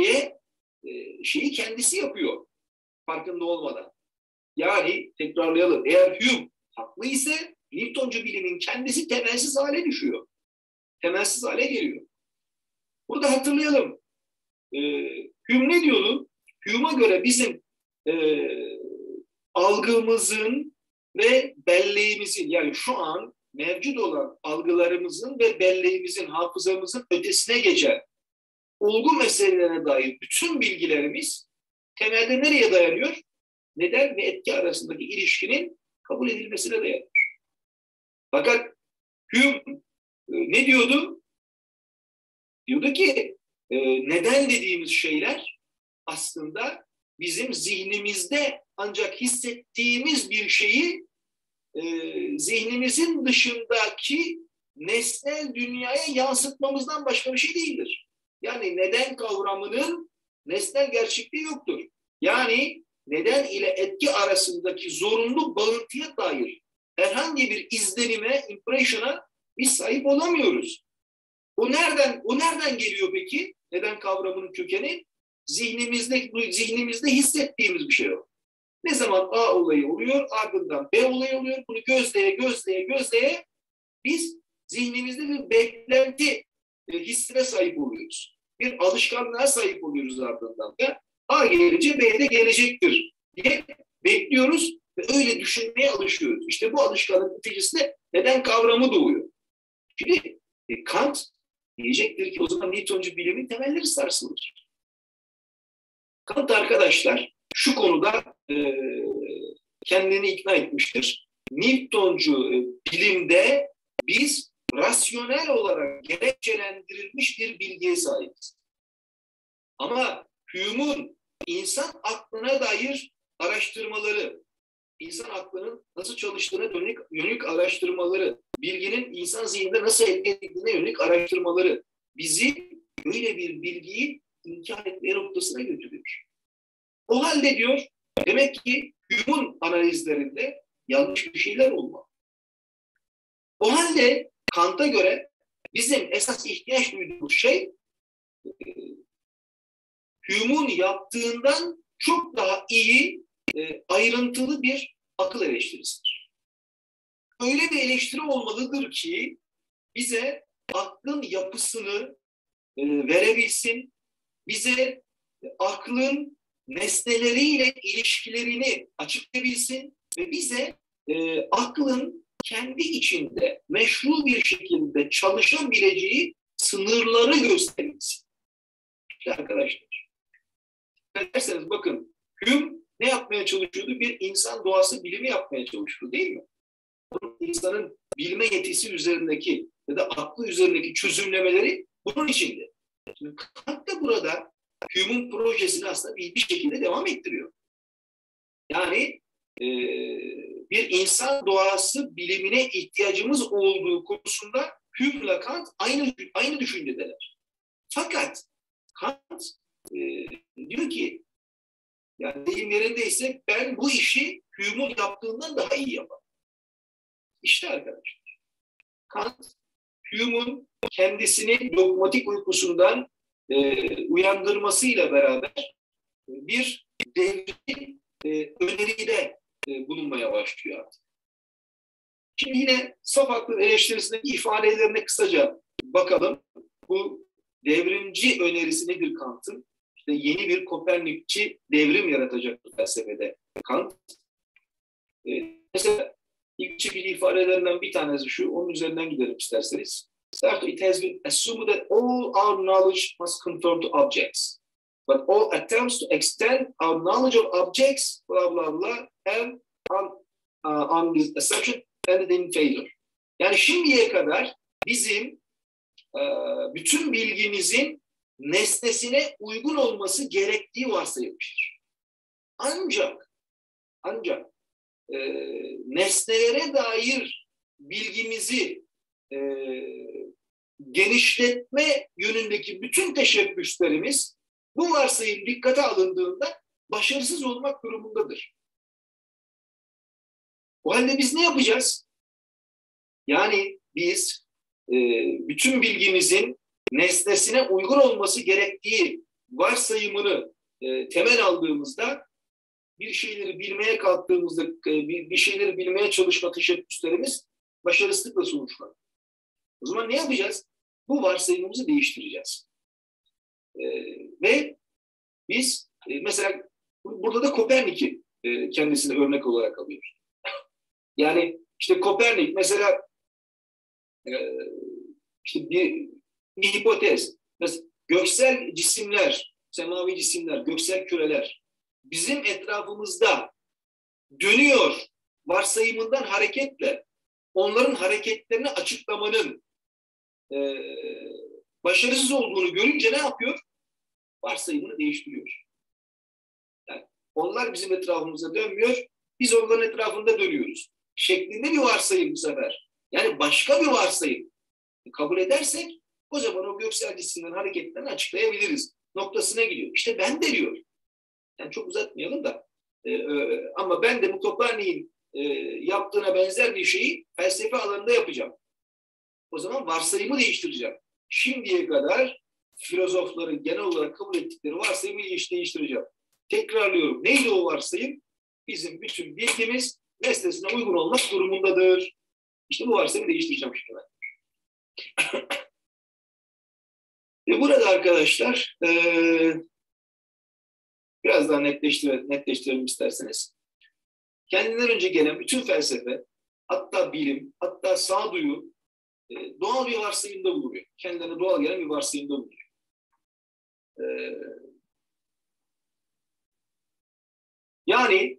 şeyi kendisi yapıyor farkında olmadan. Yani tekrarlayalım, eğer Hume haklı ise Newtoncu bilimin kendisi temelsiz hale düşüyor. Temelsiz hale geliyor. Burada hatırlayalım. Hume ne diyordu? Hume'a göre bizim algımızın ve belleğimizin, yani şu an mevcut olan algılarımızın ve belleğimizin, hafızamızın ötesine geçen olgu meselelerine dair bütün bilgilerimiz temelde nereye dayanıyor? Neden ve etki arasındaki ilişkinin kabul edilmesine dayanıyor. Fakat Hume ne diyordu? Diyordu ki neden dediğimiz şeyler aslında bizim zihnimizde ancak hissettiğimiz bir şeyi zihnimizin dışındaki nesnel dünyaya yansıtmamızdan başka bir şey değildir. Yani neden kavramının nesnel gerçekliği yoktur. Yani neden ile etki arasındaki zorunlu bağıntıya dair herhangi bir izlenime, impression'a biz sahip olamıyoruz. O nereden geliyor peki? Neden kavramının kökeni? Zihnimizde hissettiğimiz bir şey o. Ne zaman A olayı oluyor, ardından B olayı oluyor. Bunu gözleye biz zihnimizde bir beklenti hissine sahip oluyoruz. Bir alışkanlığa sahip oluyoruz ardından da. A gelince B de gelecektir diye bekliyoruz ve öyle düşünmeye alışıyoruz. İşte bu alışkanlık neticesinde neden kavramı doğuyor. Şimdi Kant diyecektir ki o zaman Newtoncu bilimin temelleri sarsılır. Kant arkadaşlar şu konuda kendini ikna etmiştir. Newtoncu bilimde biz rasyonel olarak gerekçelendirilmiş bir bilgiye sahibiz. Ama Hume'un insan aklına dair araştırmaları, insan aklının nasıl çalıştığına yönelik araştırmaları, bilginin insan zihninde nasıl elde edildiğine yönelik araştırmaları bizi böyle bir bilgiyi inkar etmeye noktasına götürüyor. O halde diyor, demek ki Hume'un analizlerinde yanlış bir şeyler olmalı. O halde Kant'a göre bizim esas ihtiyaç duyduğumuz şey Hume'un yaptığından çok daha iyi, ayrıntılı bir akıl eleştirisidir. Öyle bir eleştiri olmalıdır ki bize aklın yapısını verebilsin, bize aklın nesneleriyle ilişkilerini açıklayabilsin ve bize aklın kendi içinde meşru bir şekilde çalışabileceği sınırları gösterilsin. İşte arkadaşlar, derseniz bakın, Hume ne yapmaya çalışıyordu? Bir insan doğası bilimi yapmaya çalışıyordu, değil mi? İnsanın bilme yetisi üzerindeki ya da aklı üzerindeki çözümlemeleri bunun içinde. Şimdi Kant da burada Hume'un projesini aslında bir şekilde devam ettiriyor. Yani bir insan doğası bilimine ihtiyacımız olduğu konusunda Hume ile Kant aynı düşüncedeler. Fakat Kant diyor ki, yani deyim yerindeyse, ben bu işi Hume'un yaptığından daha iyi yaparım. İşte arkadaşlar, Kant, Hume'un kendisini dogmatik uykusundan uyandırmasıyla beraber bir devrim öneride bulunmaya başlıyor artık. Şimdi yine saf aklın eleştirisindeki ifadelerine kısaca bakalım. Bu devrimci önerisi nedir Kant'ın? İşte yeni bir Kopernikçi devrim yaratacak felsefede Kant. Mesela ilk çekici ifadelerinden bir tanesi şu, onun üzerinden gidelim isterseniz. It has been assumed that all our knowledge must conform to objects. But all attempts to extend our knowledge of objects, blah blah blah, have on this assumption ended in failure. Yani şimdiye kadar bizim bütün bilgimizin nesnesine uygun olması gerektiği varsayılmıştır. Ancak nesnelere dair bilgimizi genişletme yönündeki bütün teşebbüslerimiz bu varsayım dikkate alındığında başarısız olmak durumundadır. O halde biz ne yapacağız? Yani biz bütün bilgimizin nesnesine uygun olması gerektiği varsayımını temel aldığımızda bir şeyleri bilmeye kalktığımızda bir şeyleri bilmeye çalışma teşebbüslerimiz başarısızlıkla sonuçlanır. O zaman ne yapacağız? Bu varsayımımızı değiştireceğiz. Ve biz mesela burada da Kopernik'i kendisine örnek olarak alıyoruz. Yani işte Kopernik mesela işte bir hipotez. Mesela göksel cisimler, semavi cisimler, göksel küreler bizim etrafımızda dönüyor varsayımından hareketle onların hareketlerini açıklamanın başarısız olduğunu görünce ne yapıyor? Varsayımını değiştiriyor. Yani onlar bizim etrafımızda dönmüyor, biz onların etrafında dönüyoruz. Şeklinde bir varsayım bu sefer. Yani başka bir varsayım kabul edersek o zaman o göksel cisimlerin hareketlerini açıklayabiliriz noktasına gidiyor. İşte ben de diyor. Yani çok uzatmayalım da ama ben de bu Kopernik'in yaptığına benzer bir şeyi felsefe alanında yapacağım. O zaman varsayımı değiştireceğim. Şimdiye kadar filozofların genel olarak kabul ettikleri varsayımı değiştireceğim. Tekrarlıyorum. Neydi o varsayım? Bizim bütün bilgimiz nesnesine uygun olmak durumundadır. İşte bu varsayımı değiştireceğim şimdi ben. Burada arkadaşlar biraz daha netleştirelim isterseniz. Kendinden önce gelen bütün felsefe, hatta bilim, hatta sağduyu doğal bir varsayımda bulunuyor. Kendilerine doğal gelen bir varsayımda bulunuyor. Yani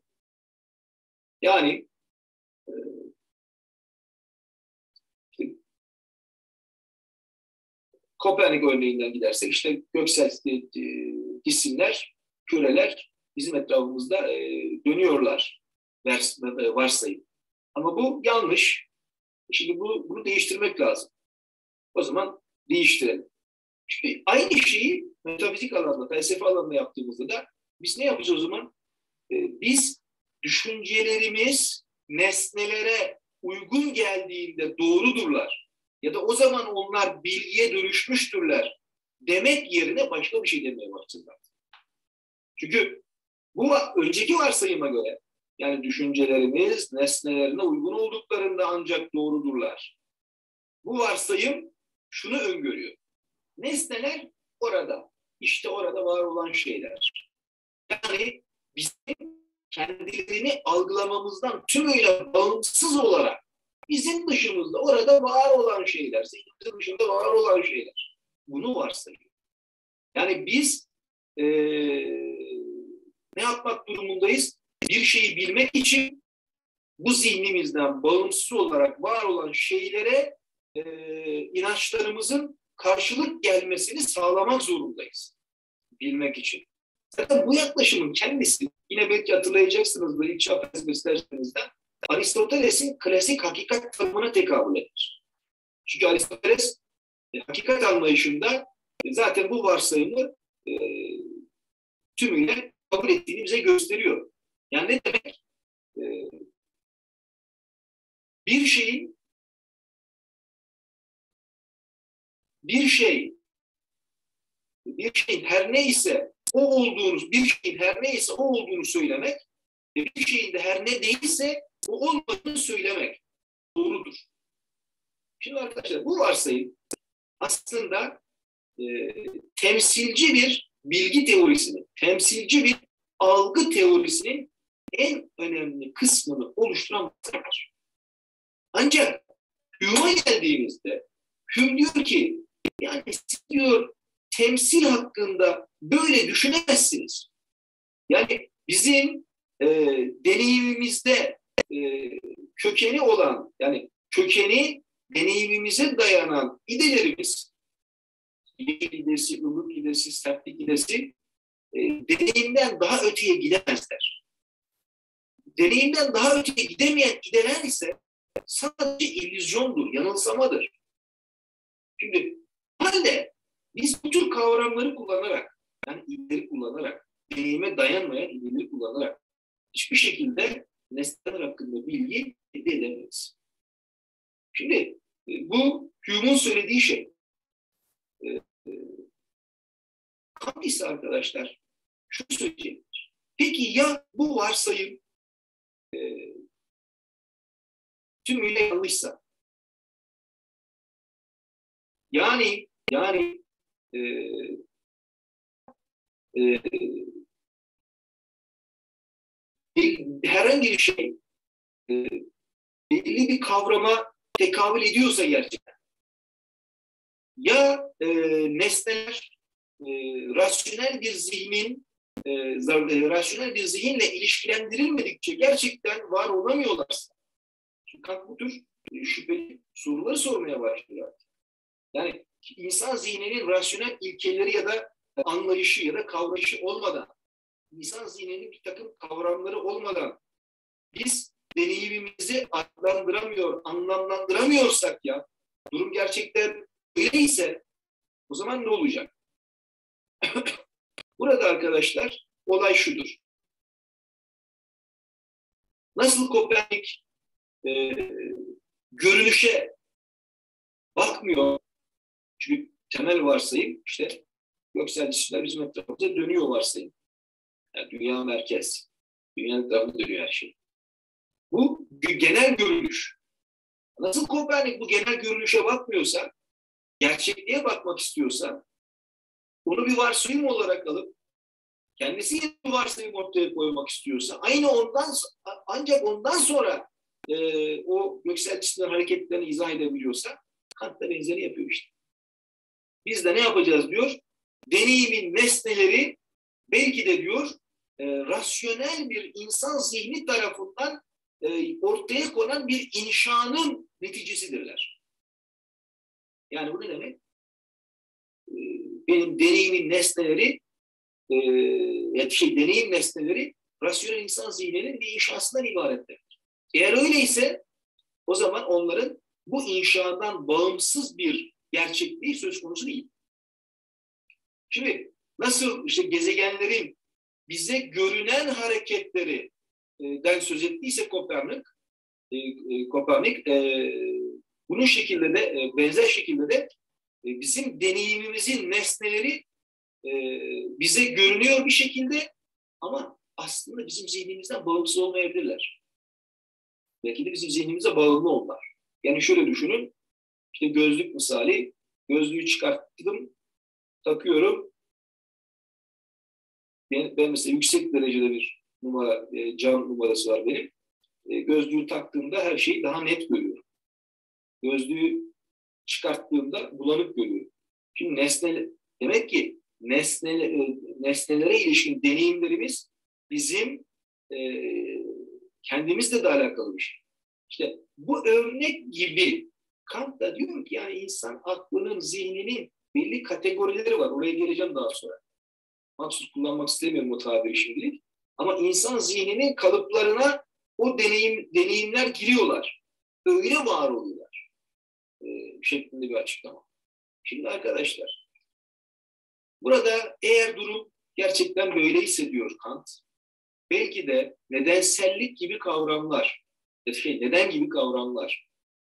Kopernik örneğinden gidersek işte göksel cisimler, küreler bizim etrafımızda dönüyorlar varsayım. Ama bu yanlış. Şimdi bunu değiştirmek lazım. O zaman değiştirelim. Şimdi aynı şeyi metafizik alanda, felsefe alanında yaptığımızda da biz ne yapacağız o zaman? Biz düşüncelerimiz nesnelere uygun geldiğinde doğrudurlar. Ya da o zaman onlar bilgiye dönüşmüştürler demek yerine başka bir şey demeye başladılar. Çünkü bu önceki varsayıma göre yani düşüncelerimiz nesnelerine uygun olduklarında ancak doğrudurlar. Bu varsayım şunu öngörüyor. Nesneler orada, işte orada var olan şeyler. Yani bizim kendilerini algılamamızdan tümüyle bağımsız olarak bizim dışımızda orada var olan şeyler, zihnimizin dışında var olan şeyler. Bunu varsayıyor. Yani biz ne yapmak durumundayız? Bir şeyi bilmek için bu zihnimizden bağımsız olarak var olan şeylere inançlarımızın karşılık gelmesini sağlamak zorundayız. Bilmek için. Zaten bu yaklaşımın kendisi, yine belki hatırlayacaksınızdır ilk çağ felsefesi derslerinizden, Aristoteles'in klasik hakikat tanımına tekabül eder. Çünkü Aristoteles hakikat anlayışında zaten bu varsayımı tümüyle kabul ettiğini bize gösteriyor. Yani ne demek? Bir şeyin her neyse o olduğunu söylemek ve bir şeyin de her ne değilse o olmadığını söylemek doğrudur. Şimdi arkadaşlar bu varsayım aslında temsilci bir bilgi teorisinin, temsilci bir algı teorisinin en önemli kısmını oluşturan varsayımlar. Ancak Hume'a geldiğimizde Hume diyor ki yani siz diyor temsil hakkında böyle düşünemezsiniz. Yani bizim deneyimimizde kökeni olan yani kökeni deneyimimize dayanan idelerimiz yeşil idesi, ılık idesi, sertlik idesi deneyimden daha öteye gidemezler. Deneyimden daha öteye gidemeyen ideler ise sadece illüzyondur, yanılsamadır. Şimdi halde biz bu tür kavramları kullanarak, yani ileri kullanarak, deneyime dayanmayan ileri kullanarak hiçbir şekilde nesneler hakkında bilgi elde edemeyiz. Şimdi bu Hume'un söylediği şey. Kant ise arkadaşlar şunu söyleyecektir. Peki ya bu varsayım tümüyle yanlışsa? Yani herhangi bir şey belli bir kavrama tekabül ediyorsa gerçekten ya nesneler rasyonel bir zihinle ilişkilendirilmedikçe gerçekten var olamıyorlarsa. Çünkü Kant bu tür şüpheli soruları sormaya başlıyor. Yani insan zihninin rasyonel ilkeleri ya da anlayışı ya da kavrayışı olmadan, insan zihninin bir takım kavramları olmadan biz deneyimimizi anlamlandıramıyorsak ya, durum gerçekten öyleyse o zaman ne olacak? Burada arkadaşlar olay şudur. Nasıl Kopernik görünüşe bakmıyor? Çünkü temel varsayım işte göksel cisimler bizim etrafımıza dönüyor varsayım. Yani dünya merkez. Dünya etrafında dönüyor her şey. Bu genel görünüş. Nasıl Kopernik bu genel görünüşe bakmıyorsa, gerçekliğe bakmak istiyorsa, onu bir varsayım olarak alıp kendisi bir varsayım ortaya koymak istiyorsa, ancak ondan sonra o göksel cisimler hareketlerini izah edebiliyorsa, Kant da benzeri yapıyor işte. Biz de ne yapacağız diyor? Deneyimin nesneleri belki de diyor rasyonel bir insan zihni tarafından ortaya konan bir inşanın neticesidirler. Yani bu ne demek? benim deneyimin nesneleri deneyim nesneleri rasyonel insan zihninin bir inşasından ibarettir. Eğer öyleyse o zaman onların bu inşadan bağımsız bir gerçekliği söz konusu değil. Şimdi nasıl işte gezegenlerin bize görünen hareketlerinden söz ettiyse Kopernik bunun şekilde de benzer şekilde de bizim deneyimimizin nesneleri bize görünüyor bir şekilde ama aslında bizim zihnimizden bağımsız olmayabilirler. Belki de bizim zihnimize bağımlı onlar. Yani şöyle düşünün, işte gözlük misali, gözlüğü çıkarttım, takıyorum. Ben mesela yüksek derecede bir numara, cam numarası var benim. Gözlüğü taktığımda her şeyi daha net görüyorum. Gözlüğü çıkarttığımda bulanık görüyorum. Şimdi demek ki nesnelere ilişkin deneyimlerimiz bizim kendimizle de alakalı bir şey. İşte bu örnek gibi Kant da diyor ki yani insan aklının, zihninin belli kategorileri var. Oraya geleceğim daha sonra. Mahsus kullanmak istemiyorum o tabiri şimdilik. Ama insan zihninin kalıplarına o deneyimler giriyorlar. Öyle var oluyorlar. Şeklinde bir açıklama. Şimdi arkadaşlar, burada eğer durum gerçekten böyle hissediyor Kant, belki de nedensellik gibi kavramlar, neden gibi kavramlar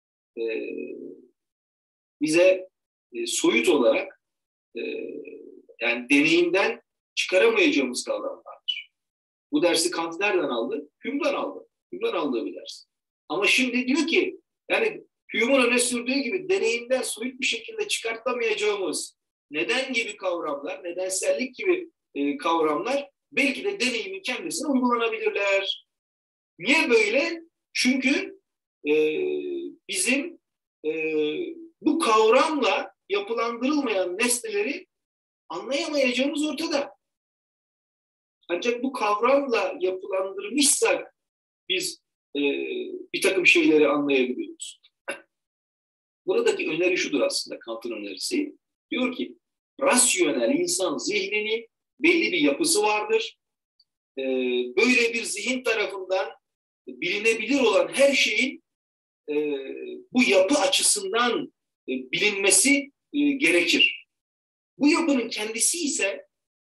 bize soyut olarak yani deneyimden çıkaramayacağımız kavramlardır. Bu dersi Kant nereden aldı? Hume'dan aldı. Hume'dan aldığı bir ders. Ama şimdi diyor ki yani Hume'un öne sürdüğü gibi deneyimden soyut bir şekilde çıkartamayacağımız neden gibi kavramlar, nedensellik gibi kavramlar belki de deneyimin kendisine uygulanabilirler. Niye böyle? Çünkü bizim bu kavramla yapılandırılmayan nesneleri anlayamayacağımız ortada. Ancak bu kavramla yapılandırmışsak biz bir takım şeyleri anlayabiliyoruz. Buradaki öneri şudur aslında, Kant'ın önerisi. Diyor ki, rasyonel insan zihninin belli bir yapısı vardır. Böyle bir zihin tarafından bilinebilir olan her şeyin bu yapı açısından bilinmesi gerekir. Bu yapının kendisi ise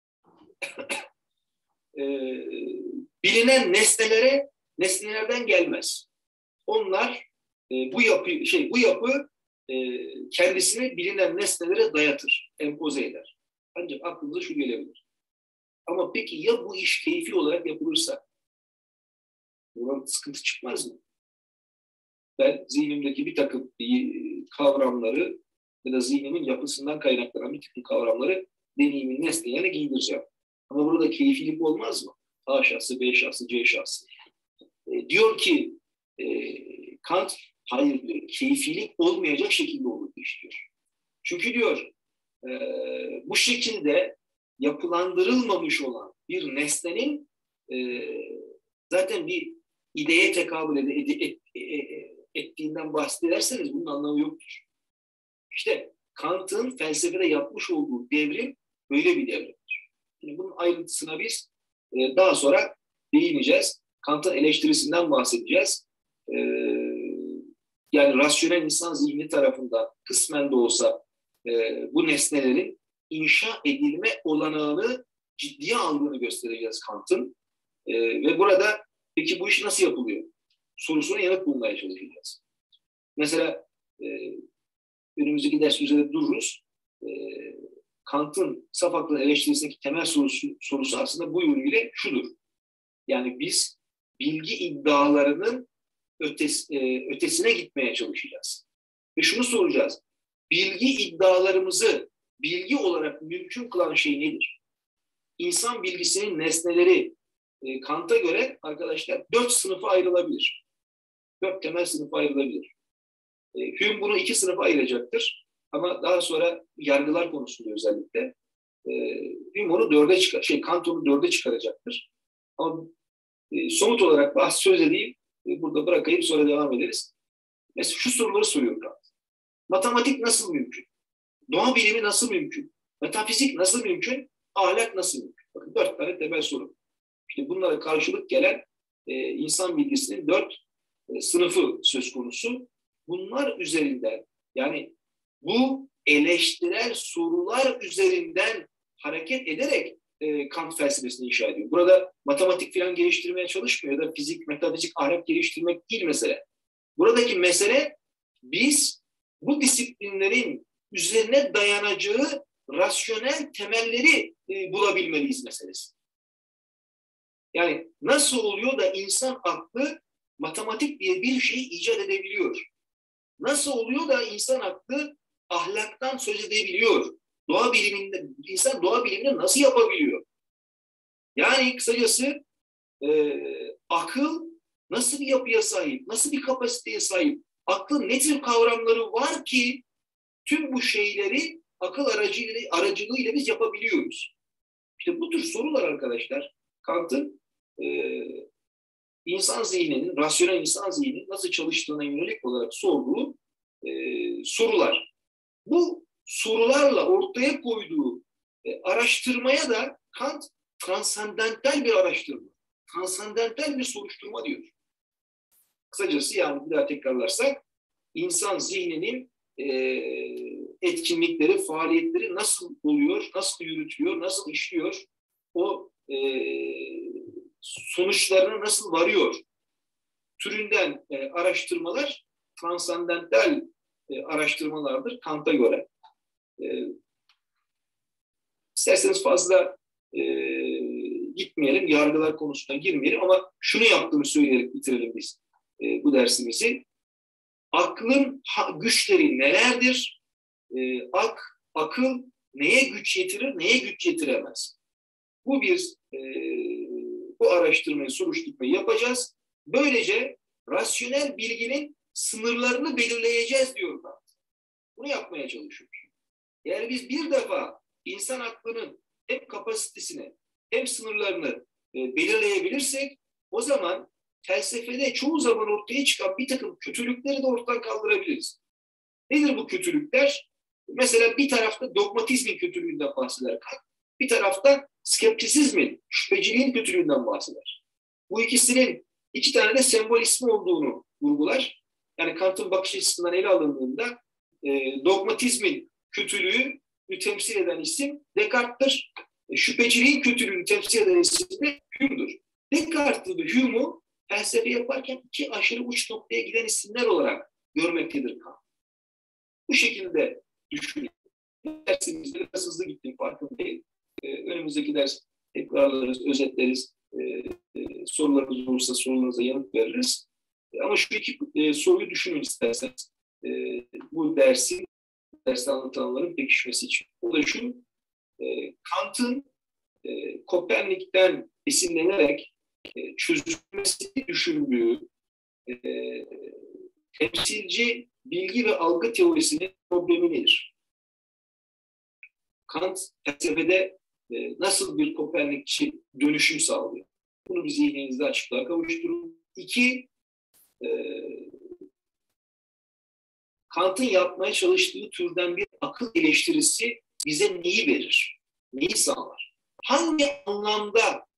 bilinen nesnelerden gelmez. Onlar bu yapı kendisini bilinen nesnelere dayatır, empoze eder. Ancak aklınıza şu gelebilir. Ama peki ya bu iş keyfi olarak yapılırsa? Buradan sıkıntı çıkmaz mı? Ben zihnimdeki bir takım kavramları ya da zihnimin yapısından kaynaklanan bir takım kavramları deneyimin nesnelerine giydireceğim. Ama burada keyfilik olmaz mı? A şahsı, B şahsı, C şahsı. Diyor ki Kant, hayır diyor, keyfilik olmayacak şekilde olur diyor. Çünkü diyor bu şekilde yapılandırılmamış olan bir nesnenin zaten bir ideye tekabül ettiğinden bahsederseniz bunun anlamı yoktur. İşte Kant'ın felsefede yapmış olduğu devrim böyle bir devrimdir. Şimdi bunun ayrıntısına biz daha sonra değineceğiz. Kant'ın eleştirisinden bahsedeceğiz. Yani rasyonel insan zihni tarafından kısmen de olsa bu nesnelerin inşa edilme olanağını ciddiye aldığını göstereceğiz Kant'ın. Ve burada peki bu iş nasıl yapılıyor? Sorusuna yanıt bulmaya çalışacağız. Mesela önümüzdeki ders üzerinde dururuz. Kant'ın saf aklın eleştirisindeki temel sorusu aslında bu yönüyle şudur. Yani biz bilgi iddialarının ötesine gitmeye çalışacağız. Ve şunu soracağız. Bilgi iddialarımızı bilgi olarak mümkün kılan şey nedir? İnsan bilgisinin nesneleri Kant'a göre arkadaşlar 4 sınıfa ayrılabilir. 4 temel sınıfa ayrılabilir. Hume bunu 2 sınıfa ayıracaktır. Ama daha sonra yargılar konusunda özellikle Hume onu 4'e Kant onu 4'e çıkaracaktır. Ama somut olarak söz edeyim, burada bırakayım sonra devam ederiz. Mesela şu soruları soruyor Kant. Matematik nasıl mümkün? Doğa bilimi nasıl mümkün? Metafizik nasıl mümkün? Ahlak nasıl mümkün? Bakın 4 tane temel soru. İşte bunlara karşılık gelen insan bilgisinin 4 sınıfı söz konusu. Bunlar üzerinden, yani bu eleştirel sorular üzerinden hareket ederek Kant felsefesini inşa ediyor. Burada matematik falan geliştirmeye çalışmıyor ya da fizik, metafizik, ahlak geliştirmek değil mesele. Buradaki mesele biz bu disiplinlerin üzerine dayanacağı rasyonel temelleri bulabilmeliyiz meselesi. Yani nasıl oluyor da insan aklı matematik diye bir şey icat edebiliyor? Nasıl oluyor da insan aklı ahlaktan söz edebiliyor? Doğa biliminde, insan doğa bilimini nasıl yapabiliyor? Yani kısacası akıl nasıl bir yapıya sahip, nasıl bir kapasiteye sahip? Aklın ne tür kavramları var ki tüm bu şeyleri akıl aracılığıyla biz yapabiliyoruz? İşte bu tür sorular arkadaşlar Kant'ın insan zihninin, rasyonel insan zihninin nasıl çalıştığına yönelik olarak sorduğu sorular. Bu sorularla ortaya koyduğu araştırmaya da Kant transandental bir araştırma, transandental bir soruşturma diyor. Kısacası yani bir daha tekrarlarsak insan zihninin etkinlikleri, faaliyetleri nasıl oluyor, nasıl yürütüyor, nasıl işliyor, o sonuçlarına nasıl varıyor türünden araştırmalar transandental araştırmalardır Kant'a göre. İsterseniz fazla gitmeyelim, yargılar konusuna girmeyelim ama şunu yaptığını söyleyerek bitirelim biz bu dersimizi. Aklın güçleri nelerdir? Akıl neye güç yetirir, neye güç yetiremez? Bu araştırmayı, soruşturmayı yapacağız. Böylece rasyonel bilginin sınırlarını belirleyeceğiz diyor Kant. Bunu yapmaya çalışıyoruz. Eğer biz bir defa insan aklının hem kapasitesini hem sınırlarını belirleyebilirsek o zaman felsefede çoğu zaman ortaya çıkan bir takım kötülükleri de ortadan kaldırabiliriz. Nedir bu kötülükler? Mesela bir tarafta dogmatizmin kötülüğünden bahseder Kant. Bir tarafta skeptisizmin, şüpheciliğin kötülüğünden bahseder. Bu ikisinin iki tane de sembol ismi olduğunu vurgular. Yani Kant'ın bakış açısından ele alındığında dogmatizmin kötülüğü temsil eden isim Descartes'tir. Şüpheciliğin kötülüğünü temsil eden isim de Hume'dur. Descartes'ı ve Hume'u felsefe yaparken iki aşırı uç noktaya giden isimler olarak görmektedir Kant. Bu şekilde düşünün. Dersimizde biraz hızlı gittim farkındayım. Önümüzdeki ders tekrarlarız, özetleriz. Sorularınız olursa sorularınıza yanıt veririz. Ama şu iki soruyu düşünün isterseniz. Bu derste anlatılanların pekişmesi için. O da şu, Kant'ın Kopernik'ten esinlenerek çözülmesini düşündüğü temsilci bilgi ve algı teorisinin problemi nedir? Kant felsefede nasıl bir Kopernikçi dönüşüm sağlıyor? Bunu bir zihninizde açıklığa kavuşturun. İki, Kant'ın yapmaya çalıştığı türden bir akıl eleştirisi bize neyi verir? Neyi sağlar? Hangi anlamda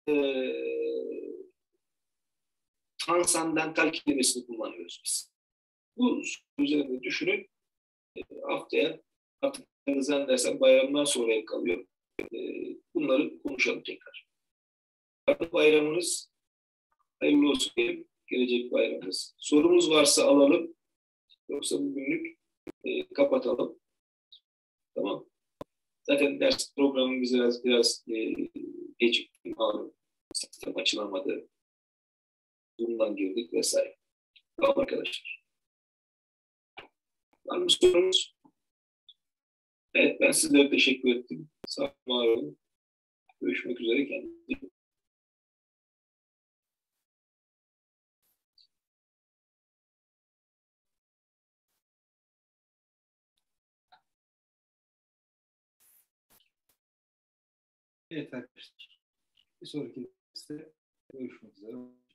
transandental kelimesini kullanıyoruz biz? Bu üzerinde düşünün. Haftaya artık zannedersem bayramdan sonraya kalıyor. Bunları konuşalım tekrar. Bayramınız hayırlı olsun diyelim. Gelecek bayramımız. Sorumuz varsa alalım. Yoksa bugünlük kapatalım. Tamam. Zaten ders programımız biraz gecikti. Malum sistem açılamadı. Bundan girdik vesaire. Tamam arkadaşlar. Var mı sorunuz? Evet, ben sizlere teşekkür ettim. Sağ olun. Görüşmek üzere. Kendinize. Evet arkadaşlar. Bir sonraki derste görüşmek üzere.